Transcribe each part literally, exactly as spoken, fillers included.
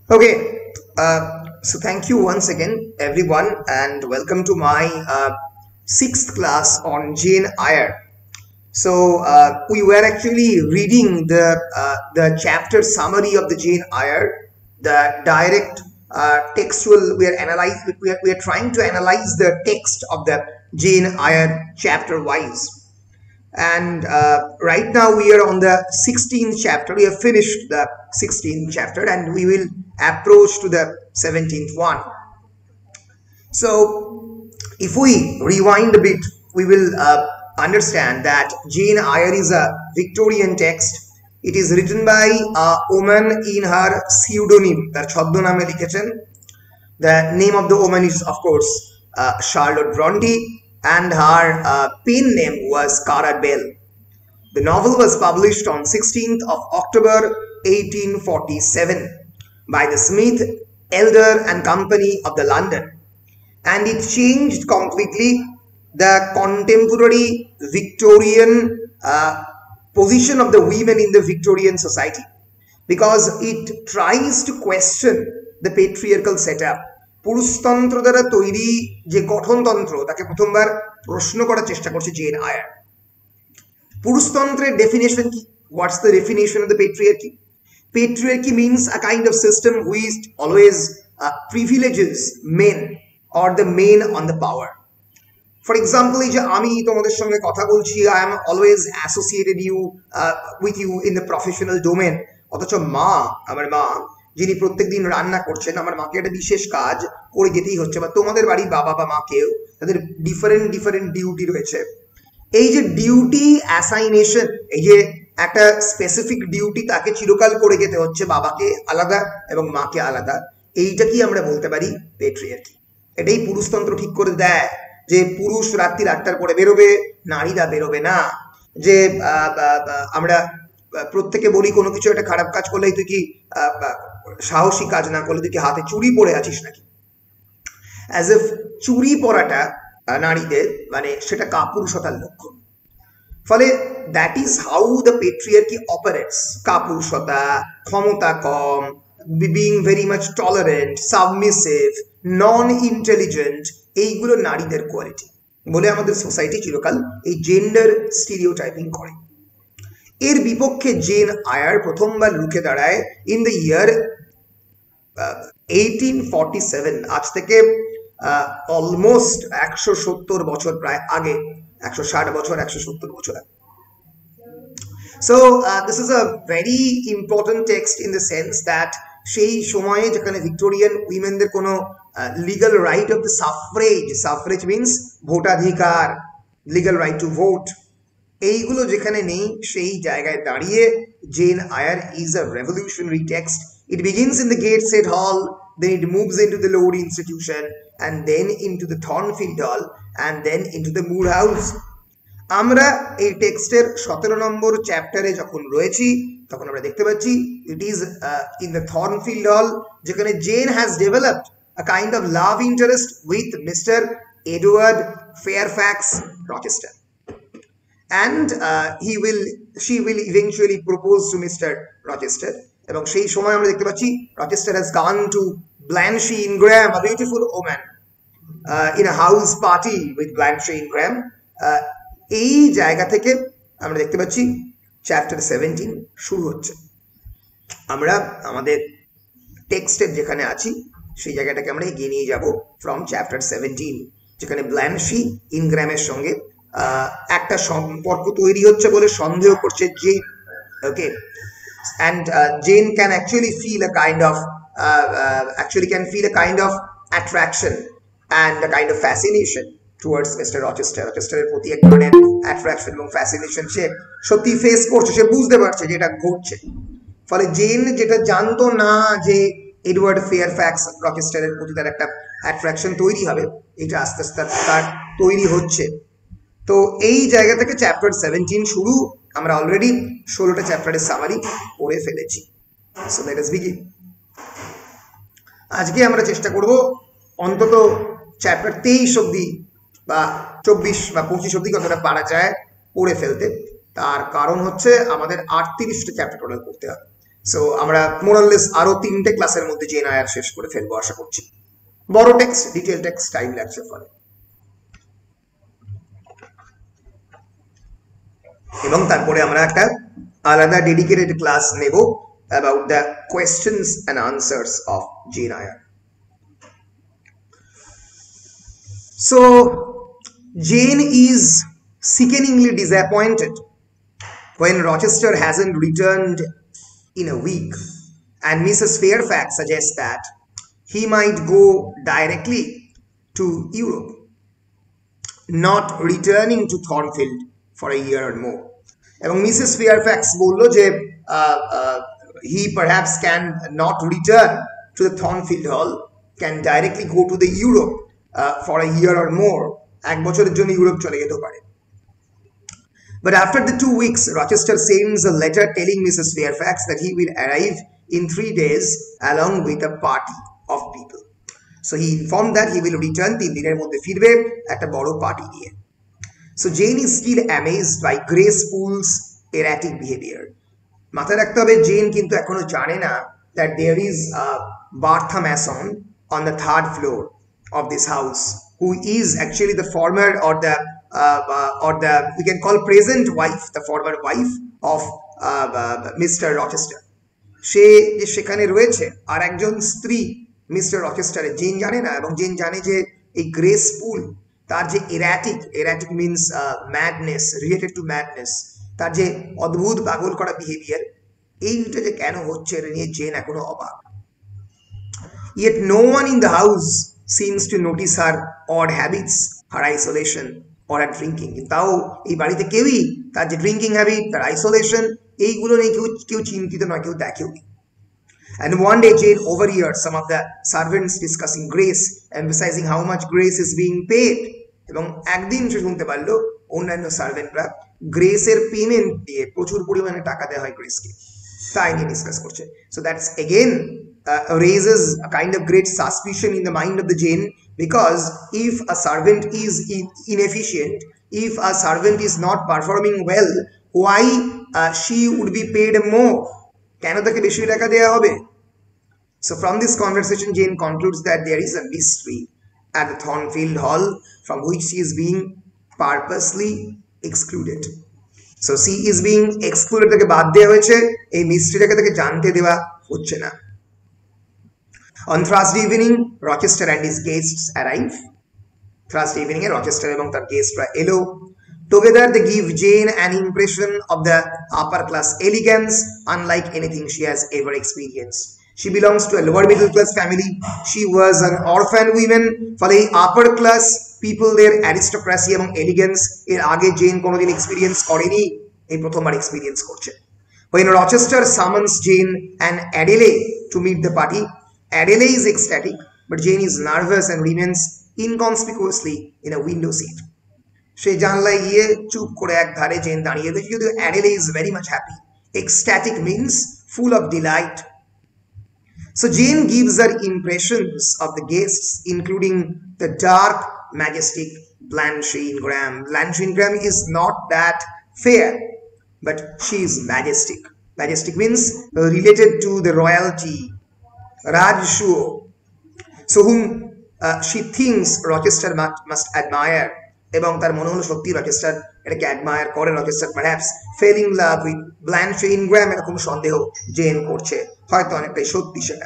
Okay, uh, so thank you once again, everyone, and welcome to my uh, sixth class on Jane Eyre. So uh, we were actually reading the uh, the chapter summary of the Jane Eyre, the direct uh, textual. We are analyze. We are, we are trying to analyze the text of the Jane Eyre chapter wise. And uh, right now we are on the sixteenth chapter. We have finished the sixteenth chapter and we will approach to the seventeenth one. So if we rewind a bit, we will uh, understand that Jane Eyre is a Victorian text. It is written by a woman in her pseudonym, তার ছদ্মনামে লিখেছেন. The name of the woman is of course uh, Charlotte Bronte, and her uh, pen name was Cara Bell. The novel was published on sixteenth of October eighteen forty-seven by the Smith, Elder and Company of the London, and it changed completely the contemporary Victorian uh, position of the women in the Victorian society, because it tries to question the patriarchal setup. পুরুষতন্ত্র দ্বারা তৈরি যে গঠনতন্ত্র তাকে প্রথমবার প্রশ্ন করার চেষ্টা করছে জেন আয়ার. পুরুষতন্ত্রের ডেফিনেশন কি? What's the definition of the patriarchy? Patriarchy means a kind of system which always uh, privileges men or the men on the power. For example, এই যে আমি তোমাদের সঙ্গে কথা বলছি, I am always associated you uh, with you in the professional domain. অথচ মা, আমার মা যিনি প্রত্যেকদিন রান্না করছেন, আমার মাকে একটা বিশেষ কাজ করে যেতেই হচ্ছে, বা তোমাদের বাড়ির বাবা বা মাকেও তাদের ডিফারেন্ট ডিফারেন্ট ডিউটি রয়েছে. এই যে ডিউটি অ্যাসাইনেশন, এই যে একটা স্পেসিফিক ডিউটি তাকে চিরকাল করে যেতে হচ্ছে, বাবাকে আলাদা এবং মাকে আলাদা, এইটা কি আমরা বলতে পারি পেট্রিয়ার্কি. এটাই পুরুষতন্ত্র ঠিক করে দেয় যে পুরুষ রাত্রি আটটার পরে বেরোবে, নারীরা বেরোবে না. যে আমরা প্রত্যেকে বলি কোনো কিছু একটা খারাপ কাজ করলে তুই কি সাহসী কাজ না করলে তুই কি হাতে চুড়ি পরে আছিস নাকি, অ্যাজ ইফ চুড়ি পরাটা নারীদের মানে সেটা কাপুরুষতার লক্ষণ. ফলে that is how the patriarchy operates. কাপুরুষতা, ক্ষমতা কম, being very much tolerant, submissive, non intelligent, এইগুলো নারীদের কোয়ালিটি বলে আমাদের সোসাইটি চিরকাল এই জেন্ডার স্টিরিওটাইপিং করে. এর বিপক্ষে জেন আয়ার প্রথমবার রুখে দাঁড়ায় in the year eighteen forty seven, আজ থেকে অলমোস্ট একশো সত্তর বছর প্রায় আগে, একশো ষাট বছর একশো সত্তর বছর আগে. So this is a very important text in the sense that সেই সময়ে যেখানে ভিক্টোরিয়ান উইমেনদের কোনো legal right of the suffrage, suffrage means ভোটাধিকার, লিগাল রাইট টু ভোট, এইগুলো যেখানে নেই, সেই জায়গায় দাঁড়িয়ে Jane Eyre is a revolutionary text. It begins in the Gateshead Hall, then it moves into the Lowry institution, and then into the Thornfield Hall, and then into the Moor House. আমরা এই টেক্সটের সতেরো নম্বর চ্যাপ্টারে যখন রয়েছি তখন আমরা দেখতে পাচ্ছি it is in the Thornfield Hall, যেখানে Jane has developed a kind of love interest with mister Edward Fairfax Rochester, and uh, he will she will eventually propose to Mister Rochester. এবং সেই সময় আমরা দেখতে পাচ্ছি Rochester has gone to Blanche Ingram, a beautiful woman, uh, in a house party with Blanche Ingram. uh, এই জায়গা থেকে আমরা দেখতে পাচ্ছি চ্যাপ্টার সেভেন্টিন শুরু হচ্ছে. আমরা আমাদের টেক্সটের যেখানে আছি সেই জায়গাটাকে আমরা এগিয়ে নিয়ে যাব ফ্রম চ্যাপ্টার সেভেন্টিন, যেখানে ব্ল্যানশি ইনগ্রামের সঙ্গে একটা সম্পর্ক তৈরি হচ্ছে বলে সন্দেহ করছে যে, ওকে, and uh, Jane can actually feel a kind of uh, uh, actually can feel a kind of attraction and a kind of fascination towards Mister Rochester. Rochester এর প্রতি এক ধরনের attraction এবং fascination সে সত্যি ফেস করছে, সে বুঝতে পারছে যে এটা ঘটছে. ফলে জেন যেটা জানতো না যে এডওয়ার্ড ফেয়ারফ্যাক্স রচেস্টারের প্রতি তার একটা অ্যাট্রাকশন তৈরি হবে, এটা আস্তে আস্তে তার তৈরি হচ্ছে. তো এই জায়গা থেকে চ্যাপ্টার সেভেন্টিন শুরু. আমরা অলরেডি ষোলোটা চ্যাপ্টারের সামারি পড়ে ফেলেছি. So let us begin. আজকে আমরা চেষ্টা করব অন্তত চ্যাপ্টার তেইশ অব্দি বা চব্বিশ বা পঁচিশ অব্দি কতটা পারা যায় পড়ে ফেলতে. তার কারণ হচ্ছে আমাদের আটত্রিশটা চ্যাপ্টার টোটাল পড়তে হবে. সো আমরা মোরাললেস আরো তিনটে ক্লাসের মধ্যে জেন আয়ার শেষ করে ফেলবো আশা করছি। বড় টেক্সট, ডিটেল টেক্সট টাইম লাগছে ফলে, এবং তারপরে আমরা একটা আলাদা ডেডিকেটেড ক্লাস নেব about the questions and answers of Jane Eyre. So Jane is sickeningly disappointed when Rochester hasn't returned in a week, and Missus Fairfax suggests that he might go directly to Europe, not returning to Thornfield for a year or more. এবং Mrs Fairfax বললো যে he perhaps can not return to the Thornfield Hall, can directly go to the Europe uh, for a year or more, এক বছরের জন্য Europe চলে যেতে পারে। But after the two weeks, Rochester sends a letter telling Missus Fairfax that he will arrive in three days along with a party of people. So he informed that he will return তিন দিনের মধ্যে ফিরবে একটা বড় party নিয়ে। So Jane is still amazed by Grace Poole's erratic behavior. মাথায় রাখতে হবে জেন কিন্তু এখনো জানে না that there is a Bertha Mason on the third floor of this house who is actually the former or the uh, uh, or the we can call present wife, the former wife of uh, uh, Mister Rochester. সে যে সেখানে রয়েছে আর একজন স্ত্রী mister রচেস্টারের, gen জানে না, এবং gen জানে যে এই গ্রেস পুল তার যে erratic, erratic means madness, related to madness, তার যে অদ্ভুত পাগল করা বিহেভিয়ার, এইটা যে কেন হচ্ছে এটা নিয়ে জেন এখনো অবাক। Yet no one in the house seems to notice her odd habits, her isolation or her drinking. তাও এই বাড়িতে কেউই তার যে ড্রিঙ্কিং হ্যাবিট, তার আইসোলেশন, এইগুলো নিয়ে কেউ কেউ চিন্তিত নয়, কেউ দেখেও নি। And one day Jane overheard some of the servants discussing Grace, emphasizing how much Grace is being paid. এবং একদিন সে শুনতে পারলো অন্যান্য সার্ভেন্টরা গ্রেসের পেমেন্ট দিয়ে প্রচুর পরিমাণে টাকা দেওয়া হয় গ্রেসকে, তাই নিয়ে ডিসকাস করছে। So that's again raises a kind of great suspicion in the mind of the Jane, because if a servant is inefficient, if a servant is not performing well, why uh, she would be paid more? কেন তাকে বেশি টাকা দেওয়া হবে? So from this conversation Jane concludes that there is a mystery at the Thornfield Hall from which she is being purposely excluded. So she is being excluded, তাকে বাদ দেওয়া হয়েছে, এই মিস্ট্রিটাকে তাকে জানতে দেওয়া হচ্ছে না। On Thursday evening, Rochester and his guests arrive. Thursday evening, Rochester এবং তার গেস্টরা এলো। Together they give Jane an impression of the upper class elegance unlike anything she has ever experienced. She belongs to a lower middle class family. She was an orphan woman. ফলে upper class people their aristocracy এবং elegance এর আগে gen কোনোদিন experience করেনি, এই প্রথমবার experience করছে। When Rochester summons Jane and Adele to meet the party, Adele is ecstatic, but Jane is nervous and remains inconspicuously in a window seat. সে জানলায় গিয়ে চুপ করে এক ধারে জেন দাঁড়িয়ে রয়েছে, যদিও Adele is very much happy. Ecstatic means full of delight. So Jane gives her impressions of the guests, including the dark, majestic Blanche Ingram. Blanche Ingram is not that fair, but she is majestic. Majestic means related to the royalty, Rajshuo, so whom uh, she thinks Rochester must, must admire. এবং তার মনে হলো সত্যি Rochester এটাকে admire করে। Rochester perhaps fall in love with Blanche Ingram, এরকম সন্দেহ Jane করছে, হয়তো অনেকটাই সত্যি সেটা।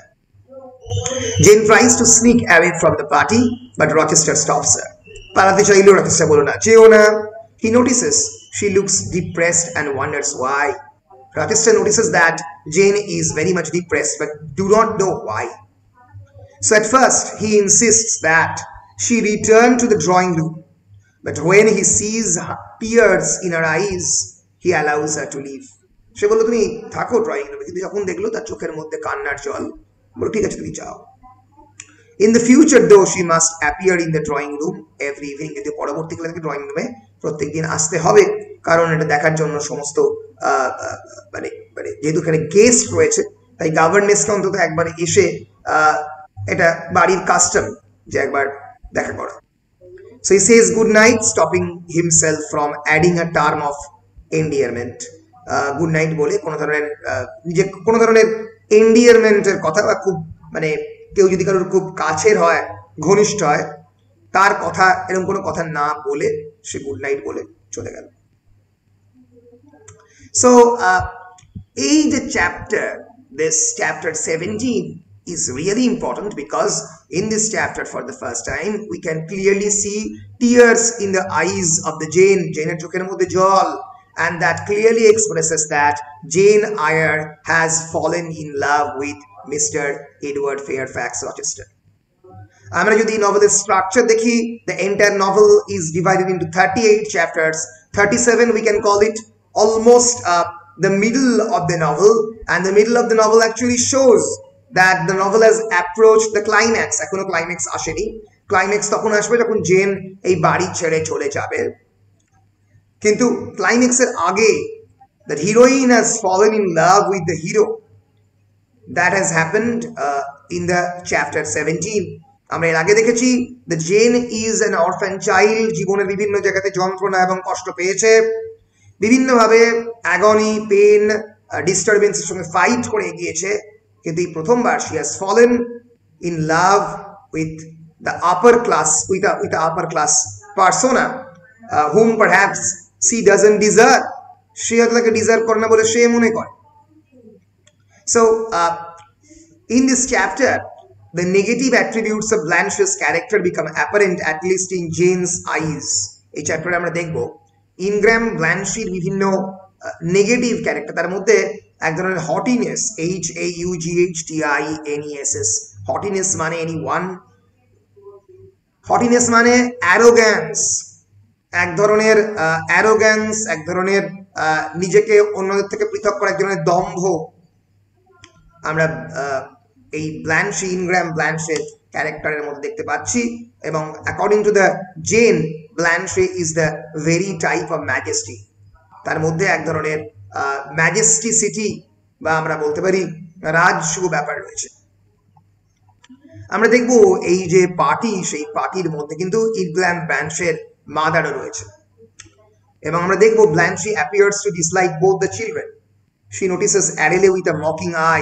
Jane tries to sneak away from the party, but Rochester stops her. পালাতে চাইলেও রচেস্টার বলো না, যেও না। He notices she looks depressed and wonders why. Rochester notices that Jane is very much depressed, but do not know why. So at first he insists that she return to the drawing room, but when he sees tears in her eyes, he allows her to leave. সে বলল তুমি থাকো drawing রুমে, কিন্তু যখন দেখলো তার চোখের মধ্যে কান্নার জল, বলো ঠিক আছে তুমি যাও। In the future though she must appear in the drawing room every evening, যদি পরবর্তীকালে তাকে ড্রয়িং রুমে প্রত্যেকদিন আসতে হবে, কারণ এটা দেখার জন্য সমস্ত মানে মানে যেহেতু এখানে গেস্ট রয়েছে তাই গভর্নেসকে অন্তত একবার এসে এটা বাড়ির কাস্টম যে একবার দেখা করা। So he says good night, stopping himself from adding a term of endearment. Good night বলে, কোনো ধরনের নিজে কোনো ধরনের এন্ডিয়ারমেন্টের কথা বা খুব মানে কেউ যদি কারোর খুব কাছের হয়, ঘনিষ্ঠ হয়, তার কথা এরকম কোনো কথা না বলে সে গুড নাইট বলে চলে গেল। সো এই যে chapter, this chapter seventeen is really important because in this chapter for the first time we can clearly see tears in the eyes of the Jane, Jane এর চোখের মধ্যে জল, and that clearly expresses that Jane Eyre has fallen in love with Mister Edward Fairfax Rochester. আমরা যদি নভেলের structure দেখি, the entire novel is divided into thirty-eight chapters. thirty-seven we can call it almost uh, the middle of the novel, and the middle of the novel actually shows that the novel has approached the climax. এখনো climax আসেনি, climax তখন আসবে যখন gen এই বাড়ি ছেড়ে চলে যাবে। কিন্তু ক্লাইম্যাক্সের আগে the heroine has fallen in love with the hero. That has happened uh, in the chapter seventeen. আমরা এর আগে দেখেছি the Jane is an orphan child, জীবনের বিভিন্ন জায়গাতে যন্ত্রণা এবং কষ্ট পেয়েছে, বিভিন্নভাবে অ্যাগনি, পেন, ডিস্টারবেন্সের সঙ্গে ফাইট করে এগিয়েছে, কিন্তু এই প্রথমবার she has fallen in love with the upper class, with a, with a upper class persona uh, whom perhaps she doesn't deserve. সে হয়তো তাকে ডিজার্ভ করে না বলে সে মনে করে। So uh, in this chapter the negative attributes of Blanche's character become apparent, at least in Jane's eyes. এই চ্যাপ্টারে আমরা দেখব ইনগ্রাম ব্ল্যানশির বিভিন্ন নেগেটিভ ক্যারেক্টার, তার মধ্যে এক ধরনের haughtiness, H A U G H T I N E S S, haughtiness মানে এনি ওয়ান, হটিনেস মানে অ্যারোগ্যান্স, এক ধরনের অ্যারোগ্যান্স, এক ধরনের নিজেকে অন্যদের থেকে পৃথক করা, এক ধরনের দম্ভ আমরা এই ব্ল্যানশি, ইনগ্রাম ব্ল্যানশের ক্যারেক্টারের মধ্যে দেখতে পাচ্ছি। এবং according to the Jane, Blanche is the very type of majesty, তার মধ্যে এক ধরনের ম্যাজেস্টিসিটি বা আমরা বলতে পারি রাজসূয় ব্যাপার রয়েছে। আমরা দেখব এই যে পার্টি, সেই পার্টির মধ্যে কিন্তু ইনগ্রাম ব্ল্যানশের মাদারও রয়েছে, এবং আমরা দেখব Blanche appears to dislike both the children. She notices Adele with a mocking eye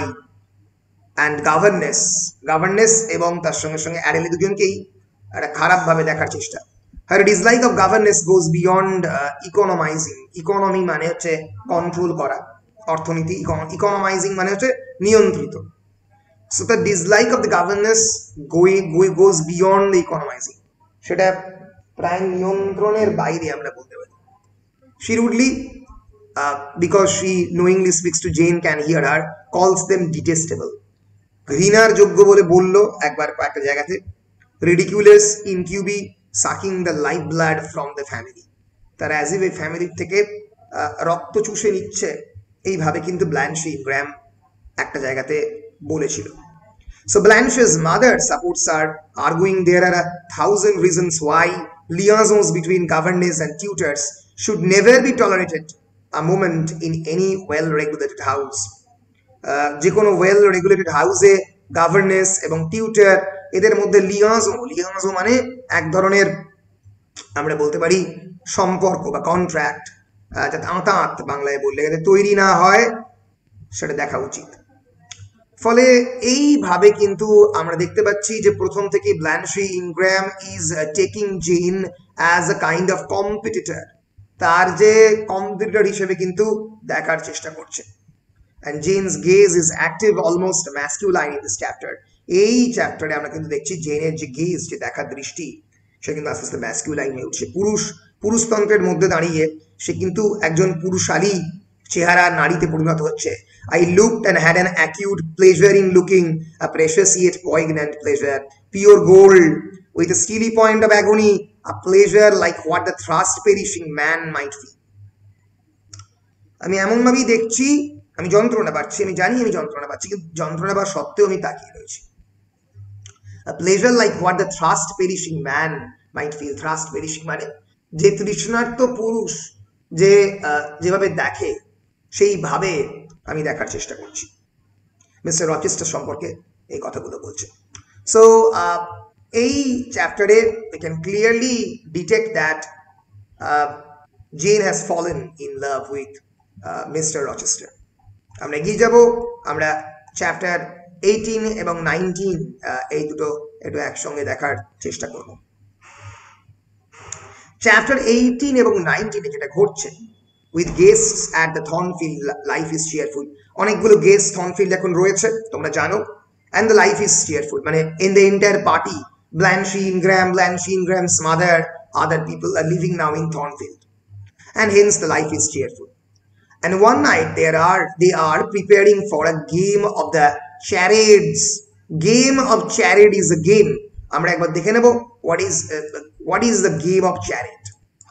and governess, governess এবং তার সঙ্গে সঙ্গে অ্যারেলে দুজনকেই একটা খারাপভাবে দেখার চেষ্টা। her dislike of governess goes beyond uh, economizing. Economy মানে হচ্ছে কন্ট্রোল করা, অর্থনীতি, ইকোনমাইজিং মানে হচ্ছে নিয়ন্ত্রিত। so the dislike of the governess going goes beyond the economizing, সেটা প্রায় নিয়ন্ত্রণের বাইরে আমরা বলতে পারি। she rudely uh, because she knowingly speaks to Jane can hear her, calls them detestable, ঘৃণার যোগ্য বলে বলল একবার একটা জায়গাতে, ridiculous, incubi, sucking the life blood from the family, তারা অ্যাজ ইভ এই ফ্যামিলির থেকে রক্ত চুষে নিচ্ছে, এইভাবে কিন্তু ব্ল্যানশি ইনগ্রাম একটা জায়গাতে বলেছিল। So Blanche's mother supports her, arguing there are a thousand reasons why liaisons between governess and tutors should never be tolerated a moment in any well regulated house. যে কোনো ওয়েল রেগুলেটেড হাউসে governess এবং tutor, এদের মধ্যে liaison, liaison মানে এক ধরনের আমরা বলতে পারি সম্পর্ক বা কন্ট্রাক্ট, যাতে আঁতাত বাংলায় বললে যাতে তৈরি না হয়, সেটা দেখা উচিত। ফলে এইভাবে কিন্তু আমরা দেখতে পাচ্ছি যে প্রথম থেকে Blanche Ingram is taking Jane as a kind of competitor, তার যে কম্পিটিটর হিসেবে কিন্তু দেখার চেষ্টা করছে। and Jane's gaze is active, almost masculine in this chapter. এই চ্যাপ্টারে আমরা কিন্তু দেখছি জেনের যে গেজ, যে দেখার দৃষ্টি, সে কিন্তু আস্তে আস্তে ম্যাস্কুলাইন হয়ে উঠছে, পুরুষ পুরুষতন্ত্রের মধ্যে দাঁড়িয়ে সে কিন্তু একজন পুরুষালী চেহারা নারীতে পরিণত হচ্ছে। I looked and had an acute pleasure in looking, a precious yet poignant pleasure, pure gold with a steely point of agony, a pleasure like what the thrust perishing man might feel. আমি এমন ভাবেই দেখছি, আমি যন্ত্রণা পাচ্ছি, আমি জানি আমি যন্ত্রণা পাচ্ছি, কিন্তু যন্ত্রণা পাওয়া সত্ত্বেও আমি তাকিয়ে রয়েছি। A pleasure like what the thirst perishing man might feel. Thirst perishing মানে যে তৃষ্ণার্ত পুরুষ যে যেভাবে দেখে সেইভাবে আমি দেখার চেষ্টা করছি। মিস্টার রচেস্টার সম্পর্কে এই কথাগুলো বলছে। সো এই চ্যাপ্টারে we can clearly detect that uh, Jane has fallen in love with Mr Rochester. আমরা এগিয়ে যাব, আমরা চ্যাপ্টার এইটিন এবং নাইনটিন এই দুটো একটু একসঙ্গে দেখার চেষ্টা করব। চ্যাপ্টার এইটিন এবং নাইনটিনে যেটা ঘটছে, with guests at the Thornfield life is cheerful, অনেকগুলো গেস্ট থর্নফিল্ড এখন রয়েছে তোমরা জানো, and the life is cheerful মানে in the entire party Blanche Ingram, Blanche Ingram's mother, other people are living now in Thornfield, and hence the life is cheerful. And one night there are they are preparing for a game of the charades. Game of charade is a game. আমরা একবার দেখে নেব what is uh, what is the game of charade.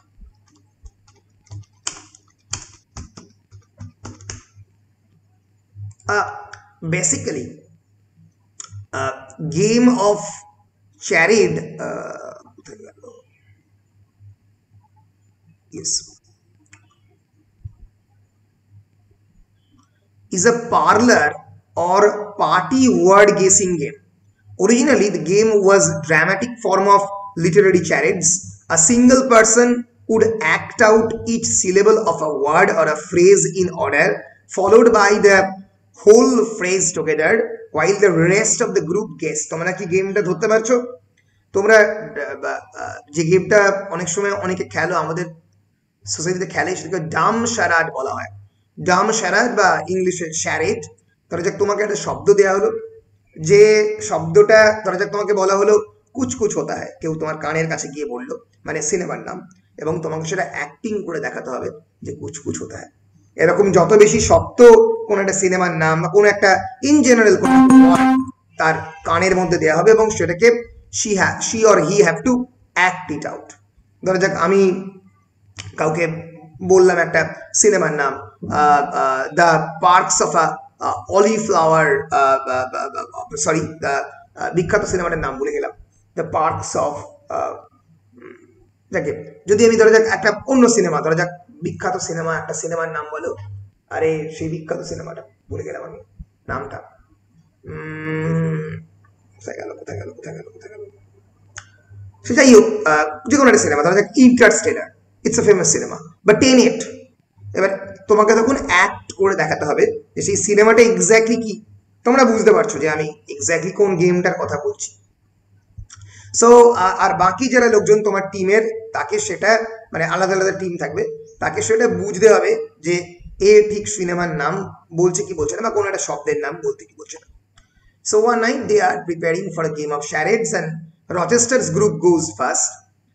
Uh, basically, uh, game of charade. Uh, yes. Is a parlor or party word guessing game. Originally, the game was dramatic form of literary charades. A single person would act out each syllable of a word or a phrase in order, followed by the whole phrase together, while the rest of the group guessed. তোমরা কি গেমটা ধরতে পারছো? তোমরা যে গেমটা অনেক সময় অনেকে খেলো, আমাদের সোসাইটিতে খেলে, সেটাকে ডাম শারাড বলা হয়। ডাম শ্যারাড বা ইংলিশে শ্যারেট। ধরা যাক তোমাকে একটা শব্দ দেওয়া হলো, যে শব্দটা ধরা যাক তোমাকে বলা হলো কুচকুচ হতা হয়, কেউ তোমার কানের কাছে গিয়ে বললো, মানে সিনেমার নাম, এবং তোমাকে সেটা অ্যাক্টিং করে দেখাতে হবে যে কুচকুচ হতা হয়। এরকম যত বেশি শব্দ কোনো একটা সিনেমার নাম বা কোনো একটা ইন জেনারেল কোনো তার কানের মধ্যে দেওয়া হবে এবং সেটাকে শি হ্যা she or he have to act it out. ধরা যাক আমি কাউকে বললাম একটা সিনেমার নাম, the parks of a wallflower, sorry বিখ্যাত সিনেমাটার নাম ভুলে গেলাম, দ্য পার্কস অফ, দেখে যদি আমি ধরা যাক একটা অন্য সিনেমা, ধরা যাক বিখ্যাত সিনেমা, একটা সিনেমার নাম বলো, আরে সেই বিখ্যাত সিনেমাটা ভুলে গেলাম আমি নামটা, কোথায় গেল কোথায় গেল কোথায় গেল কোথায় গেল সে যাই হোক, যে কোনো একটা সিনেমা, ধরা যাক ইন্টারস্টেলার, ইটস আ ফেমাস সিনেমা, বা টেনেট। এবার তোমাকে তখন অ্যাক্ট করে দেখাতে হবে যে সেই সিনেমাটা এক্স্যাক্টলি কি, তোমরা বুঝতে পারছো যে আমি এক্স্যাক্টলি কোন গেমটার কথা বলছি। সো আর বাকি যারা লোকজন তোমার টিমের, তাকে সেটা মানে আলাদা আলাদা টিম থাকবে, তাকে সেটা বুঝতে হবে যে এ ঠিক সিনেমার নাম বলছে কি বলছে না, বা কোনো একটা শব্দের নাম বলতে কি বলছে না। So one night they are preparing for a game of charades and Rochester's group goes first,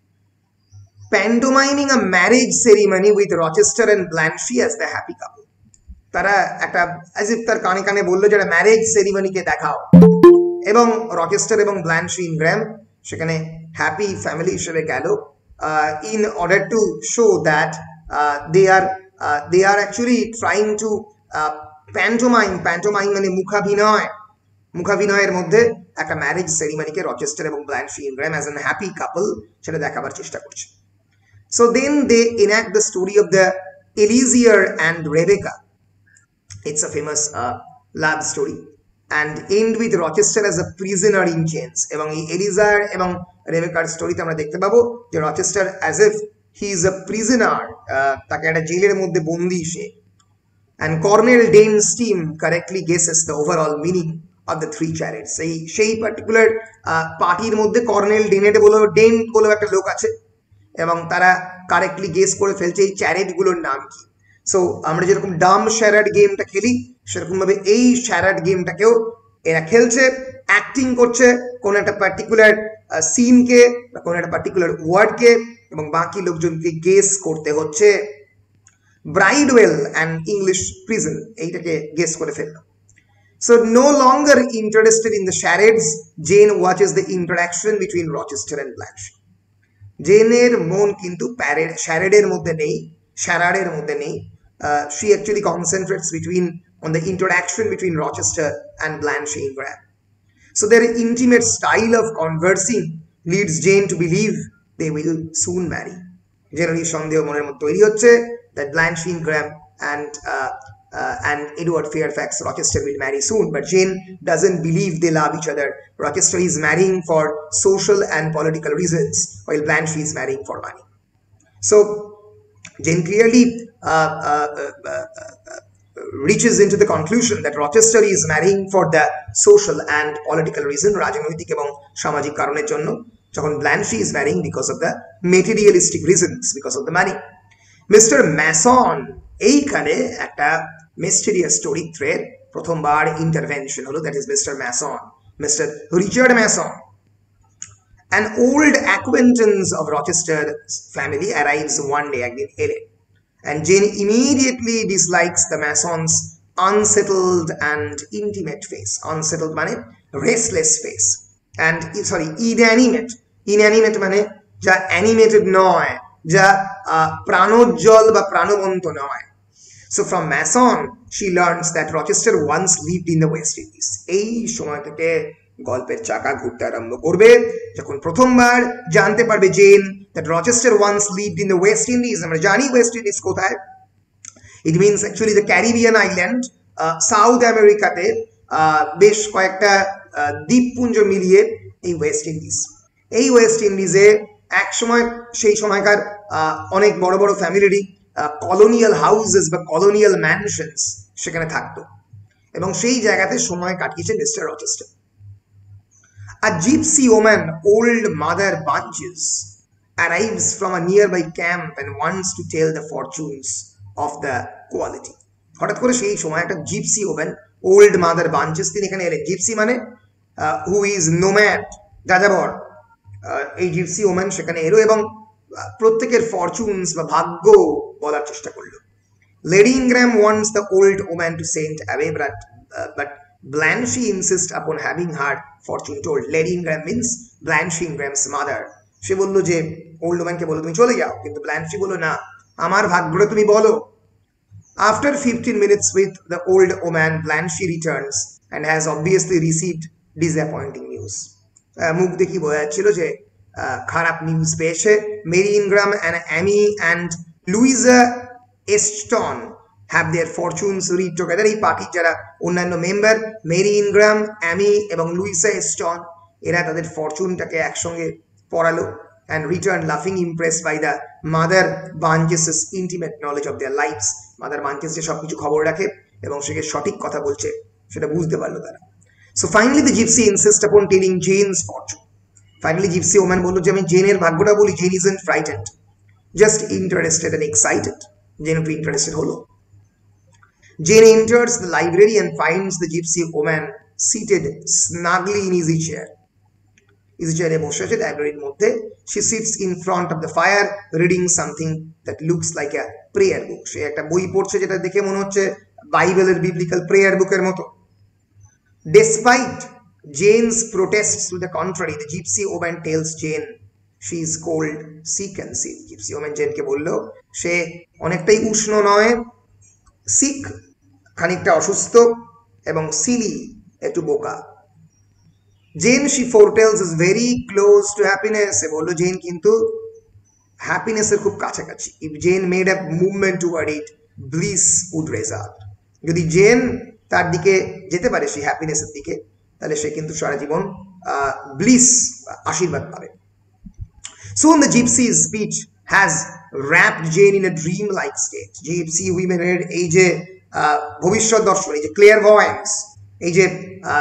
pantomiming a marriage ceremony with Rochester and Blanche as the happy couple. তারা একটা as if তার কানে কানে বললো যে একটা ম্যারেজ সেরিমনিকে দেখাও, এবং রচেস্টার এবং ব্ল্যান্চ ইনগ্রাম সেখানে হ্যাপি ফ্যামিলি হিসেবে গেল, in order to show that they are they are actually trying to pantomime, pantomime মানে মুখাভিনয়, মুখাভিনয়ের মধ্যে একটা ম্যারেজ সেরিমনিকে রচেস্টার এবং Blanche Ingram as an happy couple সেটা দেখাবার চেষ্টা করছে। So then they enact the story of the Eliezer and Rebecca. It's a famous uh, love story, and end with Rochester as a prisoner in chains. এবং এই এলিজার এবং রেবেকার স্টোরিতে আমরা দেখতে পাবো যে Rochester as if he is a prisoner, তাকে একটা জেলের মধ্যে বন্দি সে। And Cornel Dane's team correctly guesses the overall meaning of the three chariots. সেই সেই পার্টিকুলার পার্টির মধ্যে কর্নেল ডেনেট বলেও ডেন বলেও একটা লোক আছে, এবং তারা কারেক্টলি গেস করে ফেলছে এই চ্যারেটগুলোর নাম কি। সো আমরা যেরকম ডাম শ্যারাড গেমটা খেলি, সেরকমভাবে এই শ্যারাড গেমটাকেও এরা খেলছে, অ্যাক্টিং করছে কোনো একটা পার্টিকুলার সিনকে বা কোনো একটা পার্টিকুলার ওয়ার্ডকে, এবং বাকি লোকজনকে গেস করতে হচ্ছে। ব্রাইডওয়েল অ্যান্ড ইংলিশ প্রিজন এইটাকে গেস করে ফেললো। So no longer interested in the charades, Jane watches the interaction between Rochester and Blanche. জেনের মন কিন্তু প্যারেড শ্যারেডের মধ্যে নেই, শ্যারাডের মধ্যে নেই। She actually concentrates between on the interaction between Rochester and Blanche Ingram. So their intimate style of conversing leads Jane to believe they will soon marry. Generally সন্দেহ মনের মধ্যে তৈরি হচ্ছে that Blanche Ingram and uh, uh, and Edward Fairfax Rochester will marry soon, but Jane doesn't believe they love each other. Rochester is marrying for social and political reasons, while Blanche is marrying for money. So Jane clearly uh, uh, uh, uh, uh, reaches into the conclusion that Rochester is marrying for the social and political reason, রাজনৈতিক এবং সামাজিক কারণের জন্য, যখন Blanche is marrying because of the materialistic reasons, because of the money. Mr Mason এইখানে একটা mysterious story thread প্রথমবার intervention হলো, that is Mr Mason, Mr Richard Mason. An old acquaintance of Rochester's family arrives one day, একদিন এলে, and Jane immediately dislikes the Mason's unsettled and intimate face. Unsettled মানে restless face, and sorry inanimate. Inanimate মানে যা animated নয়, যা প্রাণোজ্জ্বল বা প্রাণবন্ত নয়. So from Mason she learns that Rochester once lived in the West Indies. এই সময় থেকে গল্পের চাকা ঘুরতে আরম্ভ করবে, যখন প্রথমবার জানতে পারবে Jane that Rochester once lived in the West Indies. আমরা জানি ওয়েস্ট ইন্ডিজ কোথায়, it means actually the Caribbean island, South আমেরিকাতে বেশ কয়েকটা দ্বীপপুঞ্জ মিলিয়ে এই ওয়েস্ট ইন্ডিজ. এই ওয়েস্ট ইন্ডিজে এক সময় সেই সময়কার অনেক বড় বড় ফ্যামিলিরই কলোনিয়াল হাউসেস বা কলোনিয়াল ম্যানশনস সেখানে থাকতো, এবং সেই জায়গাতে সময় কাটিয়েছে Mr Rochester. A gypsy woman, old Mother Bunches, arrives from a nearby camp and wants to tell the fortunes of the quality. হঠাৎ করে সেই সময় একটা gypsy woman, old Mother Bunches, তিনি এখানে এলেন. জিপসি মানে হু ইজ নোম্যাড, যাযাবর. এই জিপসি ওমেন সেখানে এলো এবং প্রত্যেকের ফরচুনস বা ভাগ্য বলার চেষ্টা করলো. Lady Ingram wants the old woman to sent away, but but Blanche insists upon having her fortune told. Lady Ingram means Blanche Ingram's mother. সে বললো যে ওল্ড ওম্যানকে বলো তুমি চলে যাও, কিন্তু ব্ল্যান্সি বললো না, আমার ভাগ্যটা তুমি বলো. After fifteen minutes with the old woman, Blanche returns and has obviously received disappointing news. মুখ দেখি বোঝা যাচ্ছিল যে খারাপ নিউজ পেয়েছে. Mary Ingram and Amy and Louisa Eston have their fortunes read together. এই পার্টির যারা অন্যান্য মেম্বার, মেরি ইনগ্রাম, অ্যামি এবং লুইসা এস্টন, এরা তাদের ফরচুনটাকে একসঙ্গে পড়ালো, and returned laughing, impressed by the Mother Bunches' intimate knowledge of their lives. Mother Bunches যে সবকিছু খবর রাখে এবং সে সঠিক কথা বলছে সেটা বুঝতে পারলো তারা. So finally the gypsy insists upon telling Jane's fortune. Finally gypsy woman বললো যে আমি জেনের ভাগ্যটা বলি. Jane isn't frightened, just interested and excited. Jane একটু ইন্টারেস্টেড হলো. Jane enters the library and finds the gypsy woman seated snugly in easy chair. Easy chair e boshe ache libraryr moddhe. She sits in front of the fire reading something that looks like a prayer book. She ekta boi porche jeta dekhe mone hocche Bible er biblical prayer book er moto. Despite Jane's protests to the contrary, the gypsy woman tells Jane she is cold, sick and sick. Gypsy woman Jane ke bollo she onektai ushno noy, sick খানিকটা অসুস্থ এবং silly, একটু বোকা. Jane she foretells is very close to happiness. এ বললো Jane কিন্তু হ্যাপিনেসের খুব কাছাকাছি. if Jane made a movement toward it, bliss would result. যদি জেন তার দিকে যেতে পারে সেই হ্যাপিনেসের দিকে, তাহলে সে কিন্তু সারা জীবন ব্লিস আশীর্বাদ পাবে. soon the gypsy's speech has wrapped Jane in a dream-like state. Gypsy women এর এই যে ভবিষ্যৎ দর্শন, এই যে clairvoyance, এই যে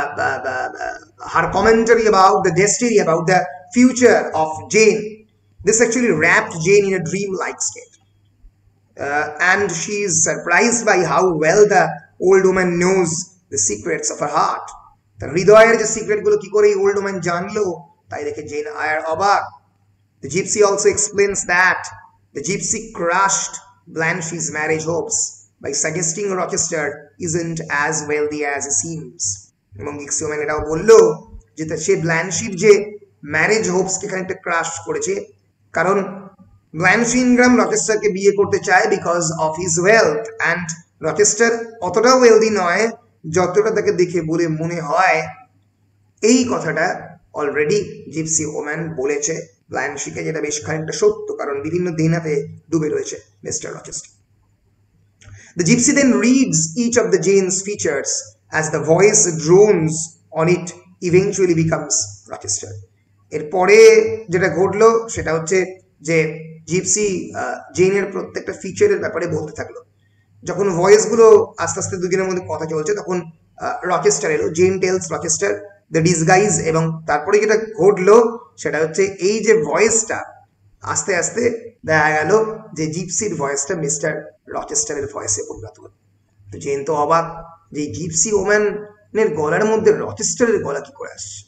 her commentary about the destiny, about the future of Jane, this actually wrapped Jane in a dream-like state. Uh, and she is surprised by how well the old woman knows the secrets of her heart. তার হৃদয়ের যে secret গুলো কি করে এই old woman জানলো, তাই দেখে জেন আয়ার অবাক. The gypsy also explains that the gypsy crushed Blanche's marriage hopes by suggesting Rochester isn't as wealthy as he seems. এবং gypsy woman এটাও বললো যে সে ব্ল্যানশির যে ম্যারেজ হোপসকে খানিকটা ক্রাশ করেছে, কারণ ব্ল্যান্চ ইনগ্রাম রচেস্টারকে বিয়ে করতে চায় because of his wealth, and Rochester অতটাও ওয়েলদি নয় যতটা তাকে দেখে বলে মনে হয়. এই কথাটা অলরেডি জিপসি ওম্যান বলেছে ব্ল্যানশিকে, যেটা বেশ খানিকটা সত্য, কারণ বিভিন্ন দেনাতে ডুবে রয়েছে Mr Rochester. The gypsy then reads each of the Jane's features as the voice drones on it eventually becomes Rochester. এরপরে যেটা ঘটলো সেটা হচ্ছে যে জিপসি জেনের প্রত্যেকটা ফিচারের ব্যাপারে বলতে থাকলো। যখন ভয়েসগুলো আস্তে আস্তে দুদিনের মধ্যে কথা চলছে তখন রচেস্টার এলো, Jane tells Rochester the disguise, এবং তারপরে যেটা ঘটলো সেটা হচ্ছে এই যে ভয়েসটা আস্তে আস্তে দেখা গেল যে জিপসির ভয়েসটা মিস্টার রচেস্টারের ভয়েসে পরিণত হলো। তো জেন তো অবাক যে জিপসি ওম্যানের গলার মধ্যে রচেস্টারের গলা কি করে আসছে,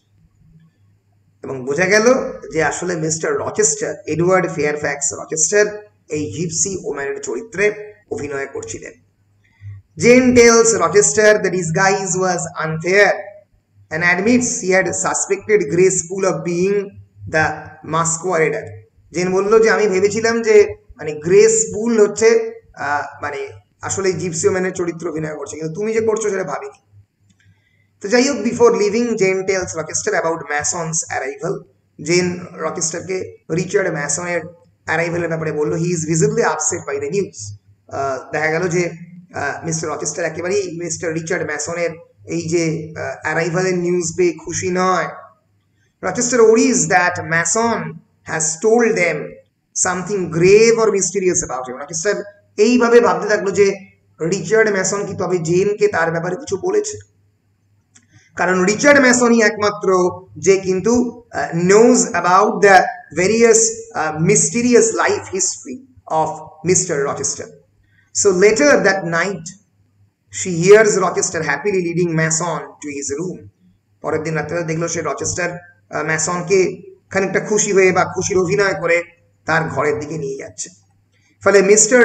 এবং বোঝা গেল যে আসলে Mr Rochester, Edward Fairfax Rochester এই জিপসি ওম্যানের চরিত্রে অভিনয় করছিলেন। Jane tells Rochester the disguise was unfair and admits he had suspected Grace Poole of being the masquerader. Jane বলল যে আমি ভেবেছিলাম যে মানে গ্রেস পুল হচ্ছে মানে আসলে জিপসি ওম্যানের চরিত্র অভিনয় করছে, কিন্তু তুমি যে করছো সেটা ভাবিনি। তো যাই হোক, before leaving Jane tells Rochester about Mason's arrival. Jane রচেস্টারকে রিচার্ড ম্যাসনের অ্যারাইভালের ব্যাপারে বললো। He is visibly upset by the news. দেখা গেল যে মিস্টার রচেস্টার একেবারেই মিস্টার রিচার্ড ম্যাসনের এই যে অ্যারাইভালের নিউজ পেয়ে খুশি নয়। Rochester worries that Mason has told them something grave or mysterious about him. Rochester এইভাবে ভাবতে থাকলো যে রিচার্ড ম্যাসন কি তবে জেনকে তার ব্যাপারে কিছু বলেছে, কারণ রিচার্ড ম্যাসনই একমাত্র যে কিন্তু knows about the various mysterious life history of mister Rochester. So later that night she hears Rochester happily leading Mason to his room. পরের দিন রাত্রে দেখলো সে রচেস্টার ম্যাসনকে খানিকটা খুশি হয়ে বা খুশির অভিনয় করে তার ঘরের দিকে নিয়ে যাচ্ছে। ফলে মিস্টার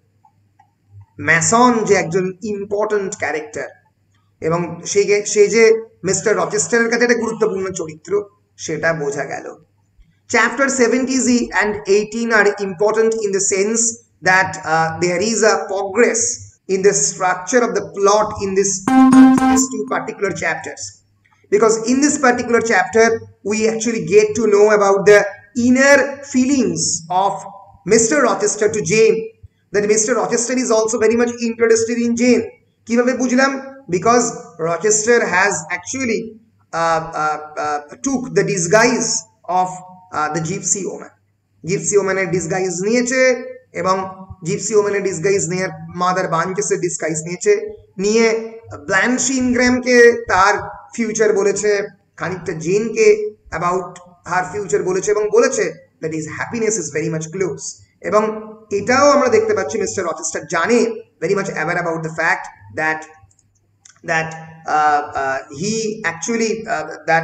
ম্যাসন যে একজন ইম্পর্টেন্ট ক্যারেক্টার এবং সে সে যে মিস্টার রচেস্টারের কাছে একটা গুরুত্বপূর্ণ চরিত্র সেটা বোঝা গেল। Chapter seventeen and eighteen are important in the sense that uh, there is a progress in the structure of the plot in this these two particular chapters, because in this particular chapter we actually get to know about the inner feelings of Mister Rochester to Jane, that Mister Rochester is also very much interested in Jane. কিভাবে বুঝলাম? Because Rochester has actually uh, uh, uh, took the disguise of uh, the gypsy woman. gypsy woman এর disguise নিয়েছে এবং gypsy ওম্যানের disguise নিয়ে Mother বাঞ্চেসের disguise নিয়েছে, নিয়ে ব্ল্যানশি ইনগ্রামকে তার ফিউচার বলেছে, খানিকটা জেনকে অ্যাবাউট হার ফিউচার বলেছে এবং বলেছে that is happiness is very much close. এবং এটাও আমরা দেখতে পাচ্ছি মিস্টার রচেস্টার জানে, very much aware about the fact that that he actually that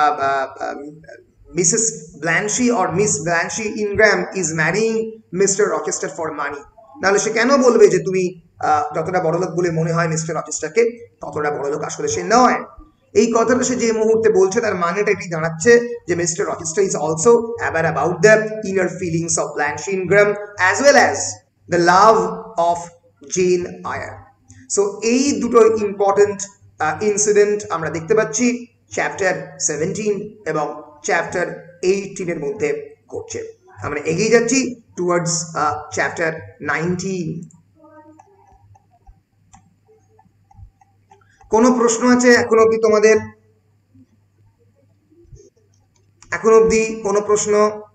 Missus Blanchie or Miss Blanchie Ingram is marrying Mister Rochester for money. নাহলে সে কেন বলবে যে তুমি যতটা বড়লোক বলে মনে হয় মিস্টার রচেস্টারকে ততটা বড়লোক আসলে সে নয়। এই কথাটা সে যে মুহূর্তে বলছে তার মানেটা এটি জানাচ্ছে যে Mr Rochester is also aware about the inner feelings of Blanchie Ingram as well as the love of Jane Eyre. So এই দুটো ইম্পর্টেন্ট ইনসিডেন্ট আমরা দেখতে পাচ্ছি চ্যাপ্টার সেভেন্টিন এবং চ্যাপ্টার এইটিন এর মধ্যে ঘটছে। আমরা এগিয়ে যাচ্ছি টুয়ার্ডস চ্যাপ্টার নাইনটিন। কোনো প্রশ্ন আছে এখন অবধি তোমাদের? এখন অবধি কোনো প্রশ্ন?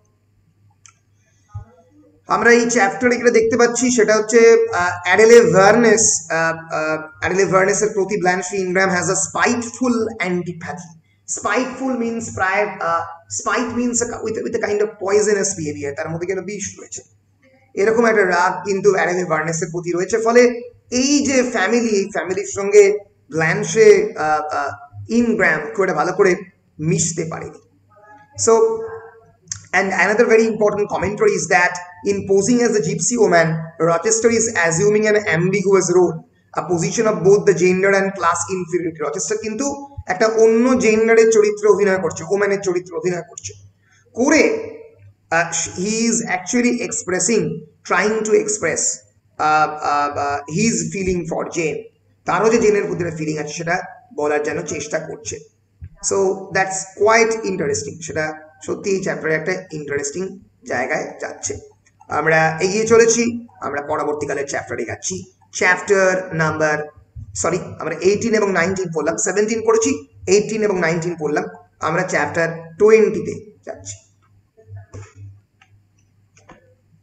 আমরা এই চ্যাপ্টারে যেটা দেখতে পাচ্ছি সেটা হচ্ছে অ্যাডেলে ভার্নেস অ্যাডেলে ভার্নেসের প্রতি Blanche Ingram has a spiteful antipathy. Spiteful means prior, uh, spite means a, with, with a kind of poisonous behavior, তার মধ্যে কিন্তু বিষ রয়েছে, এরকম একটা রাগ কিন্তু অ্যাডেলে ভার্নেসের প্রতি রয়েছে। ফলে এই যে ফ্যামিলি, এই ফ্যামিলির সঙ্গে ব্ল্যানশে ইনগ্রাম খুব একটা ভালো করে মিশতে পারেনি। So and another very important commentary is that in posing as the gypsy woman, Rochester is assuming an ambiguous role, a position of both the gender and class inferiority. Rochester কিন্তু একটা অন্য জেন্ডারের চরিত্র অভিনয় করছে, ওম্যানের চরিত্র অভিনয় করছে করে he is actually expressing trying to express his feeling for Jane. তারও যে জেনের প্রতি একটা ফিলিং আছে সেটা বলার যেন চেষ্টা করছে। সো দ্যাটস কোয়াইট ইন্টারেস্টিং, সেটা সত্যি এই চ্যাপ্টারে একটা ইন্টারেস্টিং জায়গায় যাচ্ছে। আমরা এগিয়ে চলেছি, আমরা পরবর্তীকালের চ্যাপ্টারে যাচ্ছি। চ্যাপ্টার নাম্বার সরি আমরা এইটিন এবং নাইনটিন পড়লাম, সেভেন্টিন পড়েছি, এইটিন এবং নাইনটিন পড়লাম, আমরা চ্যাপ্টার টোয়েন্টিতে যাচ্ছি।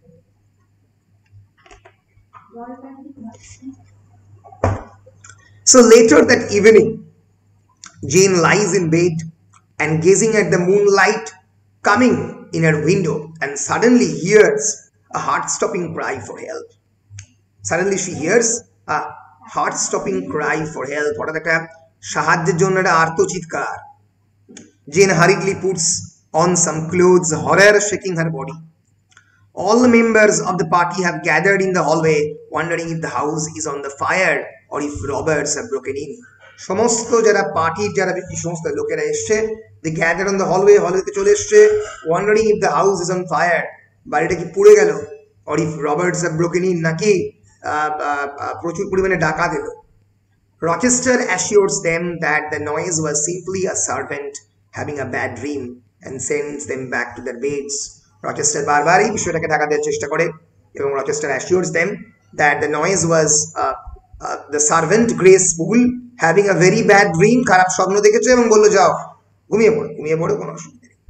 So later that evening, Jane lies in bed and gazing at the moonlight coming in her window and suddenly hears a heart-stopping cry for help. Suddenly she hears a heart-stopping cry for help. Jane hurriedly puts on some clothes, horror shaking her body. All the members of the party have gathered in the hallway, wondering if the house is on the fire or if robbers have broken in. সমস্ত যারা পার্টির যারা সমস্ত লোকেরা এসছে, they gathered on the hallway, হলওয়েতে চলে এসছে, wondering if the house is on fire, বাড়িটা কি পুড়ে গেল, or if robbers have broken in, নাকি প্রচুর পরিমাণে ডাকাত এলো. Rochester assures them that the noise was simply a servant having a bad dream and sends them back to their beds. Rochester বারবারই বিষয়টাকে ঢাকা দেওয়ার চেষ্টা করে এবং Rochester assures them that the noise was uh, uh, the servant Grace Poole having a very bad dream, খারাপ স্বপ্ন দেখেছে এবং বলল যাও ঘুমিয়ে পড়ো ঘুমিয়ে পড়ো কোনো অসুবিধা নেই.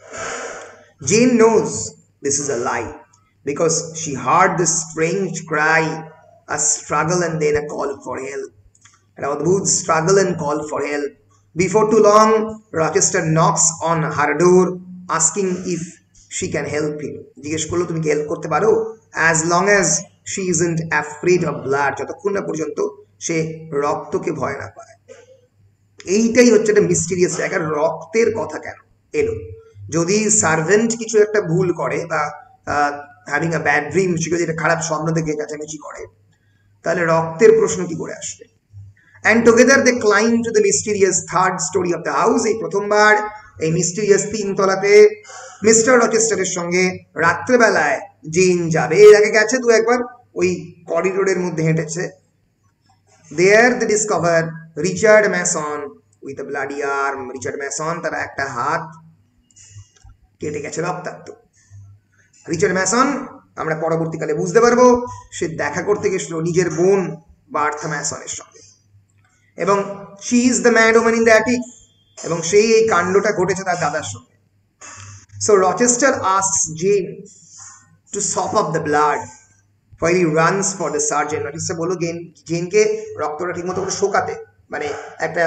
Jane knows this is a lie because she heard the strange cry, a struggle and then a call for help. An অদ্ভুত struggle and call for help. Before too long, Rochester knocks on her door asking if she can help him. জিজ্ঞেস করলো তুমি কি help করতে পারো? As long as she isn't afraid of blood, যতক্ষণ না পর্যন্ত সে রক্তকে ভয় না পায়. এইটাই হচ্ছে একটা মিস্টিরিয়াস জায়গা, রক্তের কথা কেন এলো? যদি সার্ভেন্ট কিছু একটা ভুল করে বা হ্যাভিং আ ব্যাড ড্রিম, সে যদি একটা খারাপ স্বপ্ন দেখে কাছাকাছি করে, তাহলে রক্তের প্রশ্ন কি করে আসবে? And together they climb to the mysterious third story of the house. এই প্রথমবার এই মিস্টিরিয়াস তিন তলাতে মিস্টার রচেস্টারের সঙ্গে রাত্রেবেলায় জিন যাবে। এর আগে গেছে দু একবার, ওই করিডোরের মধ্যে হেঁটেছে। There they discover Richard Mason with a bloody arm. Richard Mason তার একটা হাত কেটে গেছে, রক্তাক্ত। রিচার্ড ম্যাসন আমরা পরবর্তীকালে বুঝতে পারবো সে দেখা করতে গেছিল নিজের বোন বার্থা ম্যাসনের সঙ্গে, এবং she is the mad woman in the attic, এবং সেই এই কাণ্ডটা ঘটেছে তার দাদার সঙ্গে। So Rochester asks Jane to sop up the blood while he runs for the surgeon. Rochester বলল জেনকে রক্তটা ঠিকমতো করে শোকাতে, মানে একটা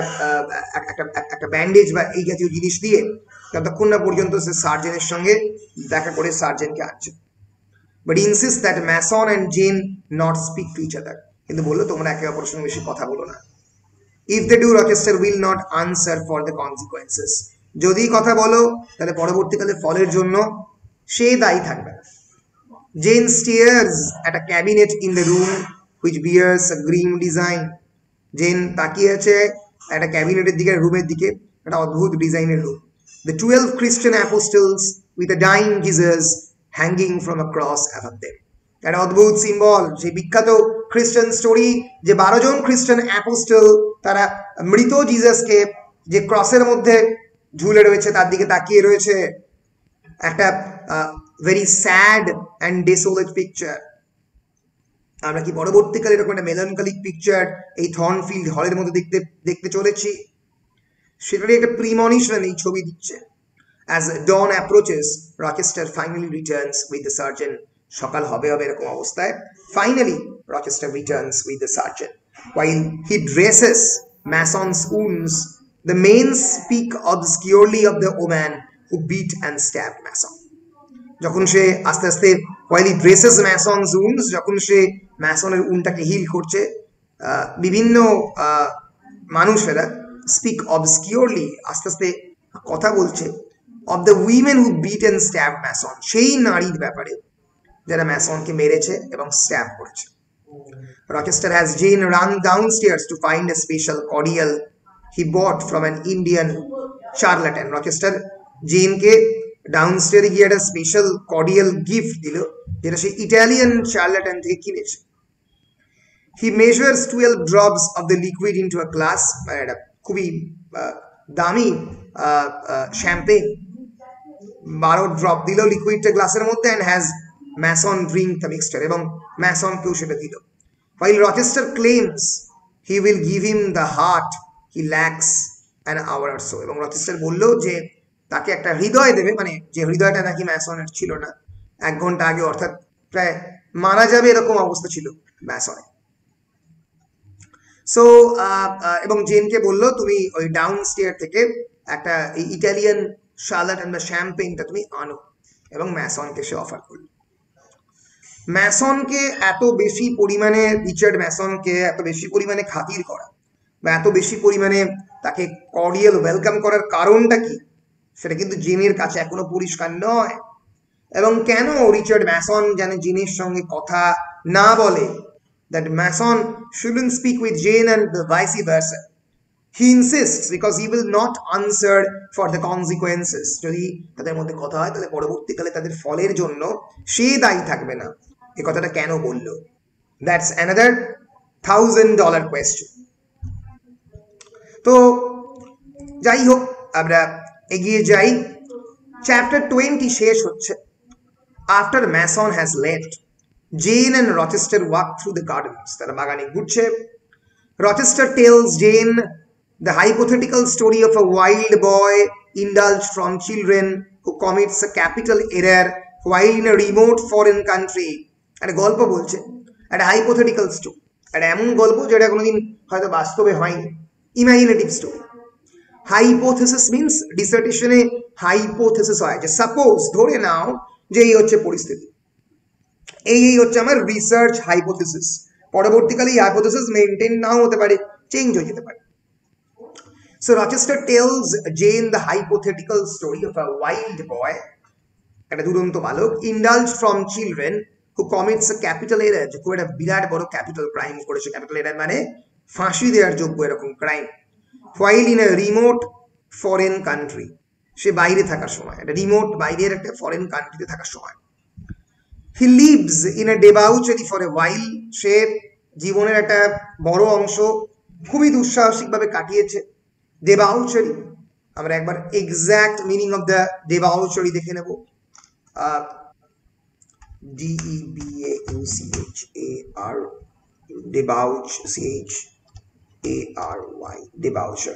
একটা ব্যান্ডেজ বা এই জাতীয় জিনিস দিয়ে, যতক্ষণ না পর্যন্ত সে সার্জেনের সঙ্গে দেখা করে সার্জেনকে আনছে। But insist that Mason and Jane not speak to each other, কিন্তু বললো তোমরা একে অপরের সঙ্গে বেশি কথা বলো না। If they do, Rochester will not answer for the consequences. যদি কথা বলো তাহলে পরবর্তীকালে ফলের জন্য সে দায়ী থাকবে। Jane stares at a cabinet in the room which bears a grim design. Jane তাকিয়ে আছে একটা ক্যাবিনেটের দিকে, রুমের দিকে, একটা অদ্ভুত ডিজাইনের room. The twelve Christian apostles with a dying Jesus hanging from a cross above them. একটা অদ্ভুত সিম্বল, সেই বিখ্যাত খ্রিস্টান স্টোরি যে বারো জন খ্রিস্টান অ্যাপোস্টল তারা মৃত জিজাসকে যে ক্রসের মধ্যে ঝুলে রয়েছে তার দিকে তাকিয়ে রয়েছে। একটা very sad and desolate picture. আমরা কি পরবর্তীকালে এরকম একটা মেলানকলিক পিকচার এই থর্নফিল্ড হলের মধ্যে দেখতে দেখতে চলেছি? সেটারই একটা প্রিমনিশন এই ছবি দিচ্ছে। As dawn approaches, Rochester finally returns with the surgeon. সকাল হবে হবে এরকম অবস্থায় finally Rochester returns with the surgeon. While he dresses Mason's wounds, the men speak obscurely of the woman who beat and stabbed Mason. যখন সে আস্তে আস্তে while he dresses Mason's wounds, যখন সে ম্যাসনের উনটাকে hill করছে, বিভিন্ন মানুষেরা স্পিক অবস্কিওরলি, আস্তে আস্তে কথা বলছে of the women who beat and stabbed Mason, সেই নারীর ব্যাপারে যারা ম্যাসনকে মেরেছে এবং স্ট্যাব করেছে। Rochester has Jane run downstairs to find a special cordial he bought from an Indian charlatan. Rochester জেনকে ডাউনস্টেয়ারে গিয়ে একটা স্পেশাল কর্ডিয়াল গিফট দিল যেটা সে ইটালিয়ান চার্লাটান থেকে কিনেছে। He measures twelve drops of the liquid into a glass, মানে একটা খুবই দামি শ্যাম্পেন, বারো ড্রপ দিল লিকুইডটা গ্লাসের মধ্যে, and has Mason drink the mixture, এবং ম্যাসনকেও সেটা দিল। While Rochester claims he will give him the heart he lacks an hour or so, এবং রচেস্টার বলল যে তাকে একটা হৃদয় দেবে, মানে যে হৃদয়টা নাকি ম্যাসনের ছিল না এক ঘন্টা আগে, অর্থাৎ প্রায় মারা যাবে এরকম অবস্থা ছিল ম্যাসনের। সো এবং জেনকে বললো তুমি ওই ডাউন স্টেয়ার থেকে একটা ইটালিয়ান শার্লট অ্যান্ড দ্য শ্যাম্পেনটা তুমি আনো, এবং ম্যাসনকে সে অফার করলো। ম্যাসনকে এত বেশি পরিমাণে, রিচার্ড ম্যাসনকে এত বেশি পরিমাণে খাতির করা বা এত বেশি পরিমাণে তাকে কর্ডিয়াল ওয়েলকাম করার কারণটা কি, সেটা কিন্তু জেনের কাছে এখনো পরিষ্কার নয়। এবং কেন রিচার্ড ম্যাসন যেন জেনের সঙ্গে কথা না বলে, that Mason shouldn't speak with Jane and vice versa. He insists because he will not answer for the consequences. যদি তাদের মধ্যে কথা হয় তাহলে পরবর্তীকালে তাদের ফলের জন্য সে দায়ী থাকবে না। এই কথাটা কেন বললো? That's another thousand dollar question. তো যাই হোক, আমরা এগিয়ে যাই। চ্যাপ্টার টোয়েন্টি শেষ হচ্ছে। After Mason has left, Jane and Rochester walk through the gardens. তারা বাগানে ঘুরছে। Rochester tells Jane the hypothetical story of a wild boy indulged from children who commits a capital error while in a remote foreign country. একটা গল্প বলছে, একটা hypothetical story, একটা এমন গল্প যেটা কোনোদিন হয়তো বাস্তবে হয়নি, ইমাজিনেটিভ স্টোরি। হাইপোথেসিস মিনস ডিসার্টেশনে হাইপোথেসিস হয় যে সাপোজ, ধরে নাও যে এই হচ্ছে পরিস্থিতি, এই এই হচ্ছে আমার রিসার্চ হাইপোথেসিস, পরবর্তীকালে এই হাইপোথেসিস মেনটেন নাও হতে পারে, চেঞ্জ হয়ে যেতে পারে। So Rochester tells Jane the hypothetical story of a wild boy, একটা দুরন্ত বালক, indulge from children who commits a capital error, যে খুব একটা বিরাট বড় ক্যাপিটাল ক্রাইম করেছে। ক্যাপিটাল এরার মানে ফাঁসি দেওয়ার যোগ্য এরকম crime. While in a remote foreign country, সে বাইরে থাকার সময়, একটা রিমোট বাইরের একটা ফরেন কান্ট্রিতে থাকার সময়। He lives in a debauchery for a while, সে জীবনের একটা বড় অংশ খুবই দুঃসাহসিকভাবে কাটিয়েছে। ডেবাউচারি, আমরা একবার exact meaning of the debauchery দেখে নেব। D E B A U C H A R, debauch, C H A R Y, debauchery.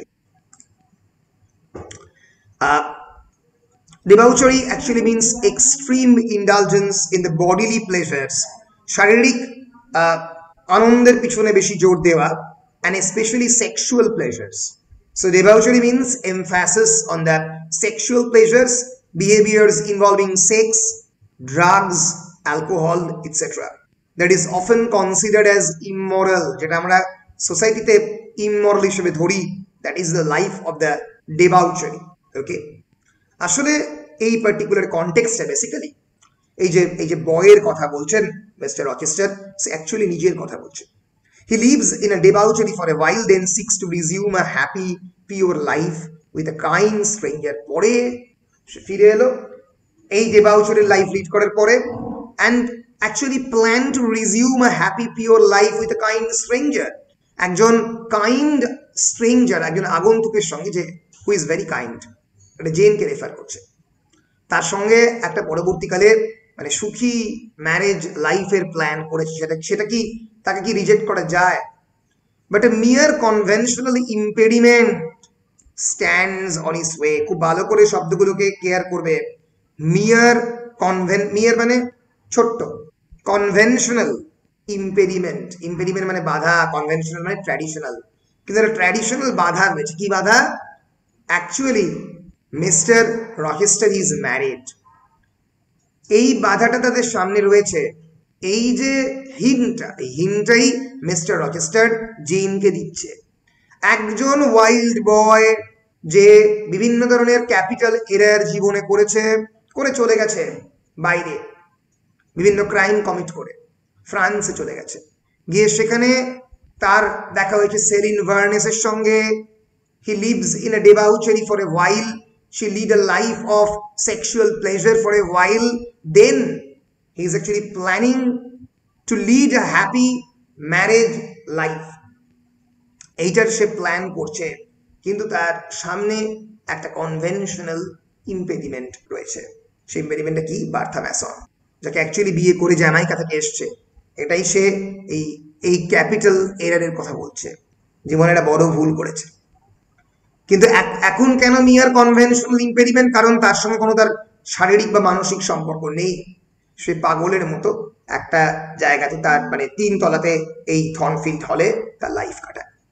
Debauchery actually means extreme indulgence in the bodily pleasures, শারীরিক আনন্দের পিছনে বেশি জোর দেওয়া, and especially sexual pleasures. So debauchery means emphasis on the sexual pleasures, behaviors involving sex, drugs, alcohol, et cetera. That is often considered as immoral, যেটা আমরা সোসাইটিতে immoral হিসেবে ধরি, that is the life of the debauchery. Okay? আসলে এই particular কনটেক্সটে basically এই যে এই যে বয়ের কথা বলছেন মিস্টার রচেস্টার, সে অ্যাকচুয়ালি নিজের কথা বলছেন। He lives in a debauchery for a while, then seeks to resume a happy pure life with a kind stranger. পরে সে ফিরে এলো এই ডেবাউচারির লাইফ লিড করার পরে, and actually plan to resume a happy pure life with a kind stranger, একজন kind stranger, একজন আগন্তুকের সঙ্গে, যে হু ইজ ভেরি কাইন্ড, এটা জেনকে রেফার করছে। তার সঙ্গে একটা পরবর্তীকালে মানে সুখী ম্যারেজ লাইফের প্ল্যান করেছে। সেটা সেটা কি তাকে কি রিজেক্ট করা যায়? But a mere conventional impediment stands on his way. খুব ভালো করে শব্দগুলোকে কেয়ার করবে। মিয়ার কনভেন, মিয়ার মানে ছোট্ট, কনভেনশনাল ইম্পেডিমেন্ট, ইম্পেডিমেন্ট মানে বাধা, কনভেনশনাল মানে ট্র্যাডিশনাল। কিন্তু একটা ট্র্যাডিশনাল বাধা রয়েছে। কি বাধা? Actually Mister Rochester is married. এই বাধাটা তাদের সামনে রয়েছে। এই যে হিন্টটা, এই হিন্টটাই মিস্টার রচেস্টার জেনকে দিচ্ছে। একজন ওয়াইল্ড বয় যে বিভিন্ন ধরনের ক্যাপিটাল এরার জীবনে করেছে, করে চলে গেছে বাইরে, বিভিন্ন ক্রাইম কমিট করে ফ্রান্সে চলে গেছে, গিয়ে সেখানে তার দেখা হয়েছে সেলিন ভার্নেসের সঙ্গে। He lives in a debauchery for a while. She lead a life of sexual pleasure for a while. Then he is actually planning to lead a happy marriage life. এইটার সে প্ল্যান করছে, কিন্তু তার সামনে একটা conventional impediment রয়েছে। সেই ইম্পেডিমেন্টটা কি? Bertha Mason, যাকে অ্যাকচুয়ালি বিয়ে করে জ্যামাইকা থেকে এসছে। এটাই সে এই এই ক্যাপিটাল এরারের কথা বলছে, জীবনে একটা বড় ভুল করেছে। কিন্তু এখন কেন মিয়ার কনভেনশনাল ইম্পেডিমেন্ট? কারণ তার সঙ্গে কোনো তার শারীরিক বা মানসিক সম্পর্ক নেই। সে পাগলের মতো একটা জায়গাতে, তার মানে তিন তলাতে এই থর্নফিল্ড হলে তার লাইফ কাটায়।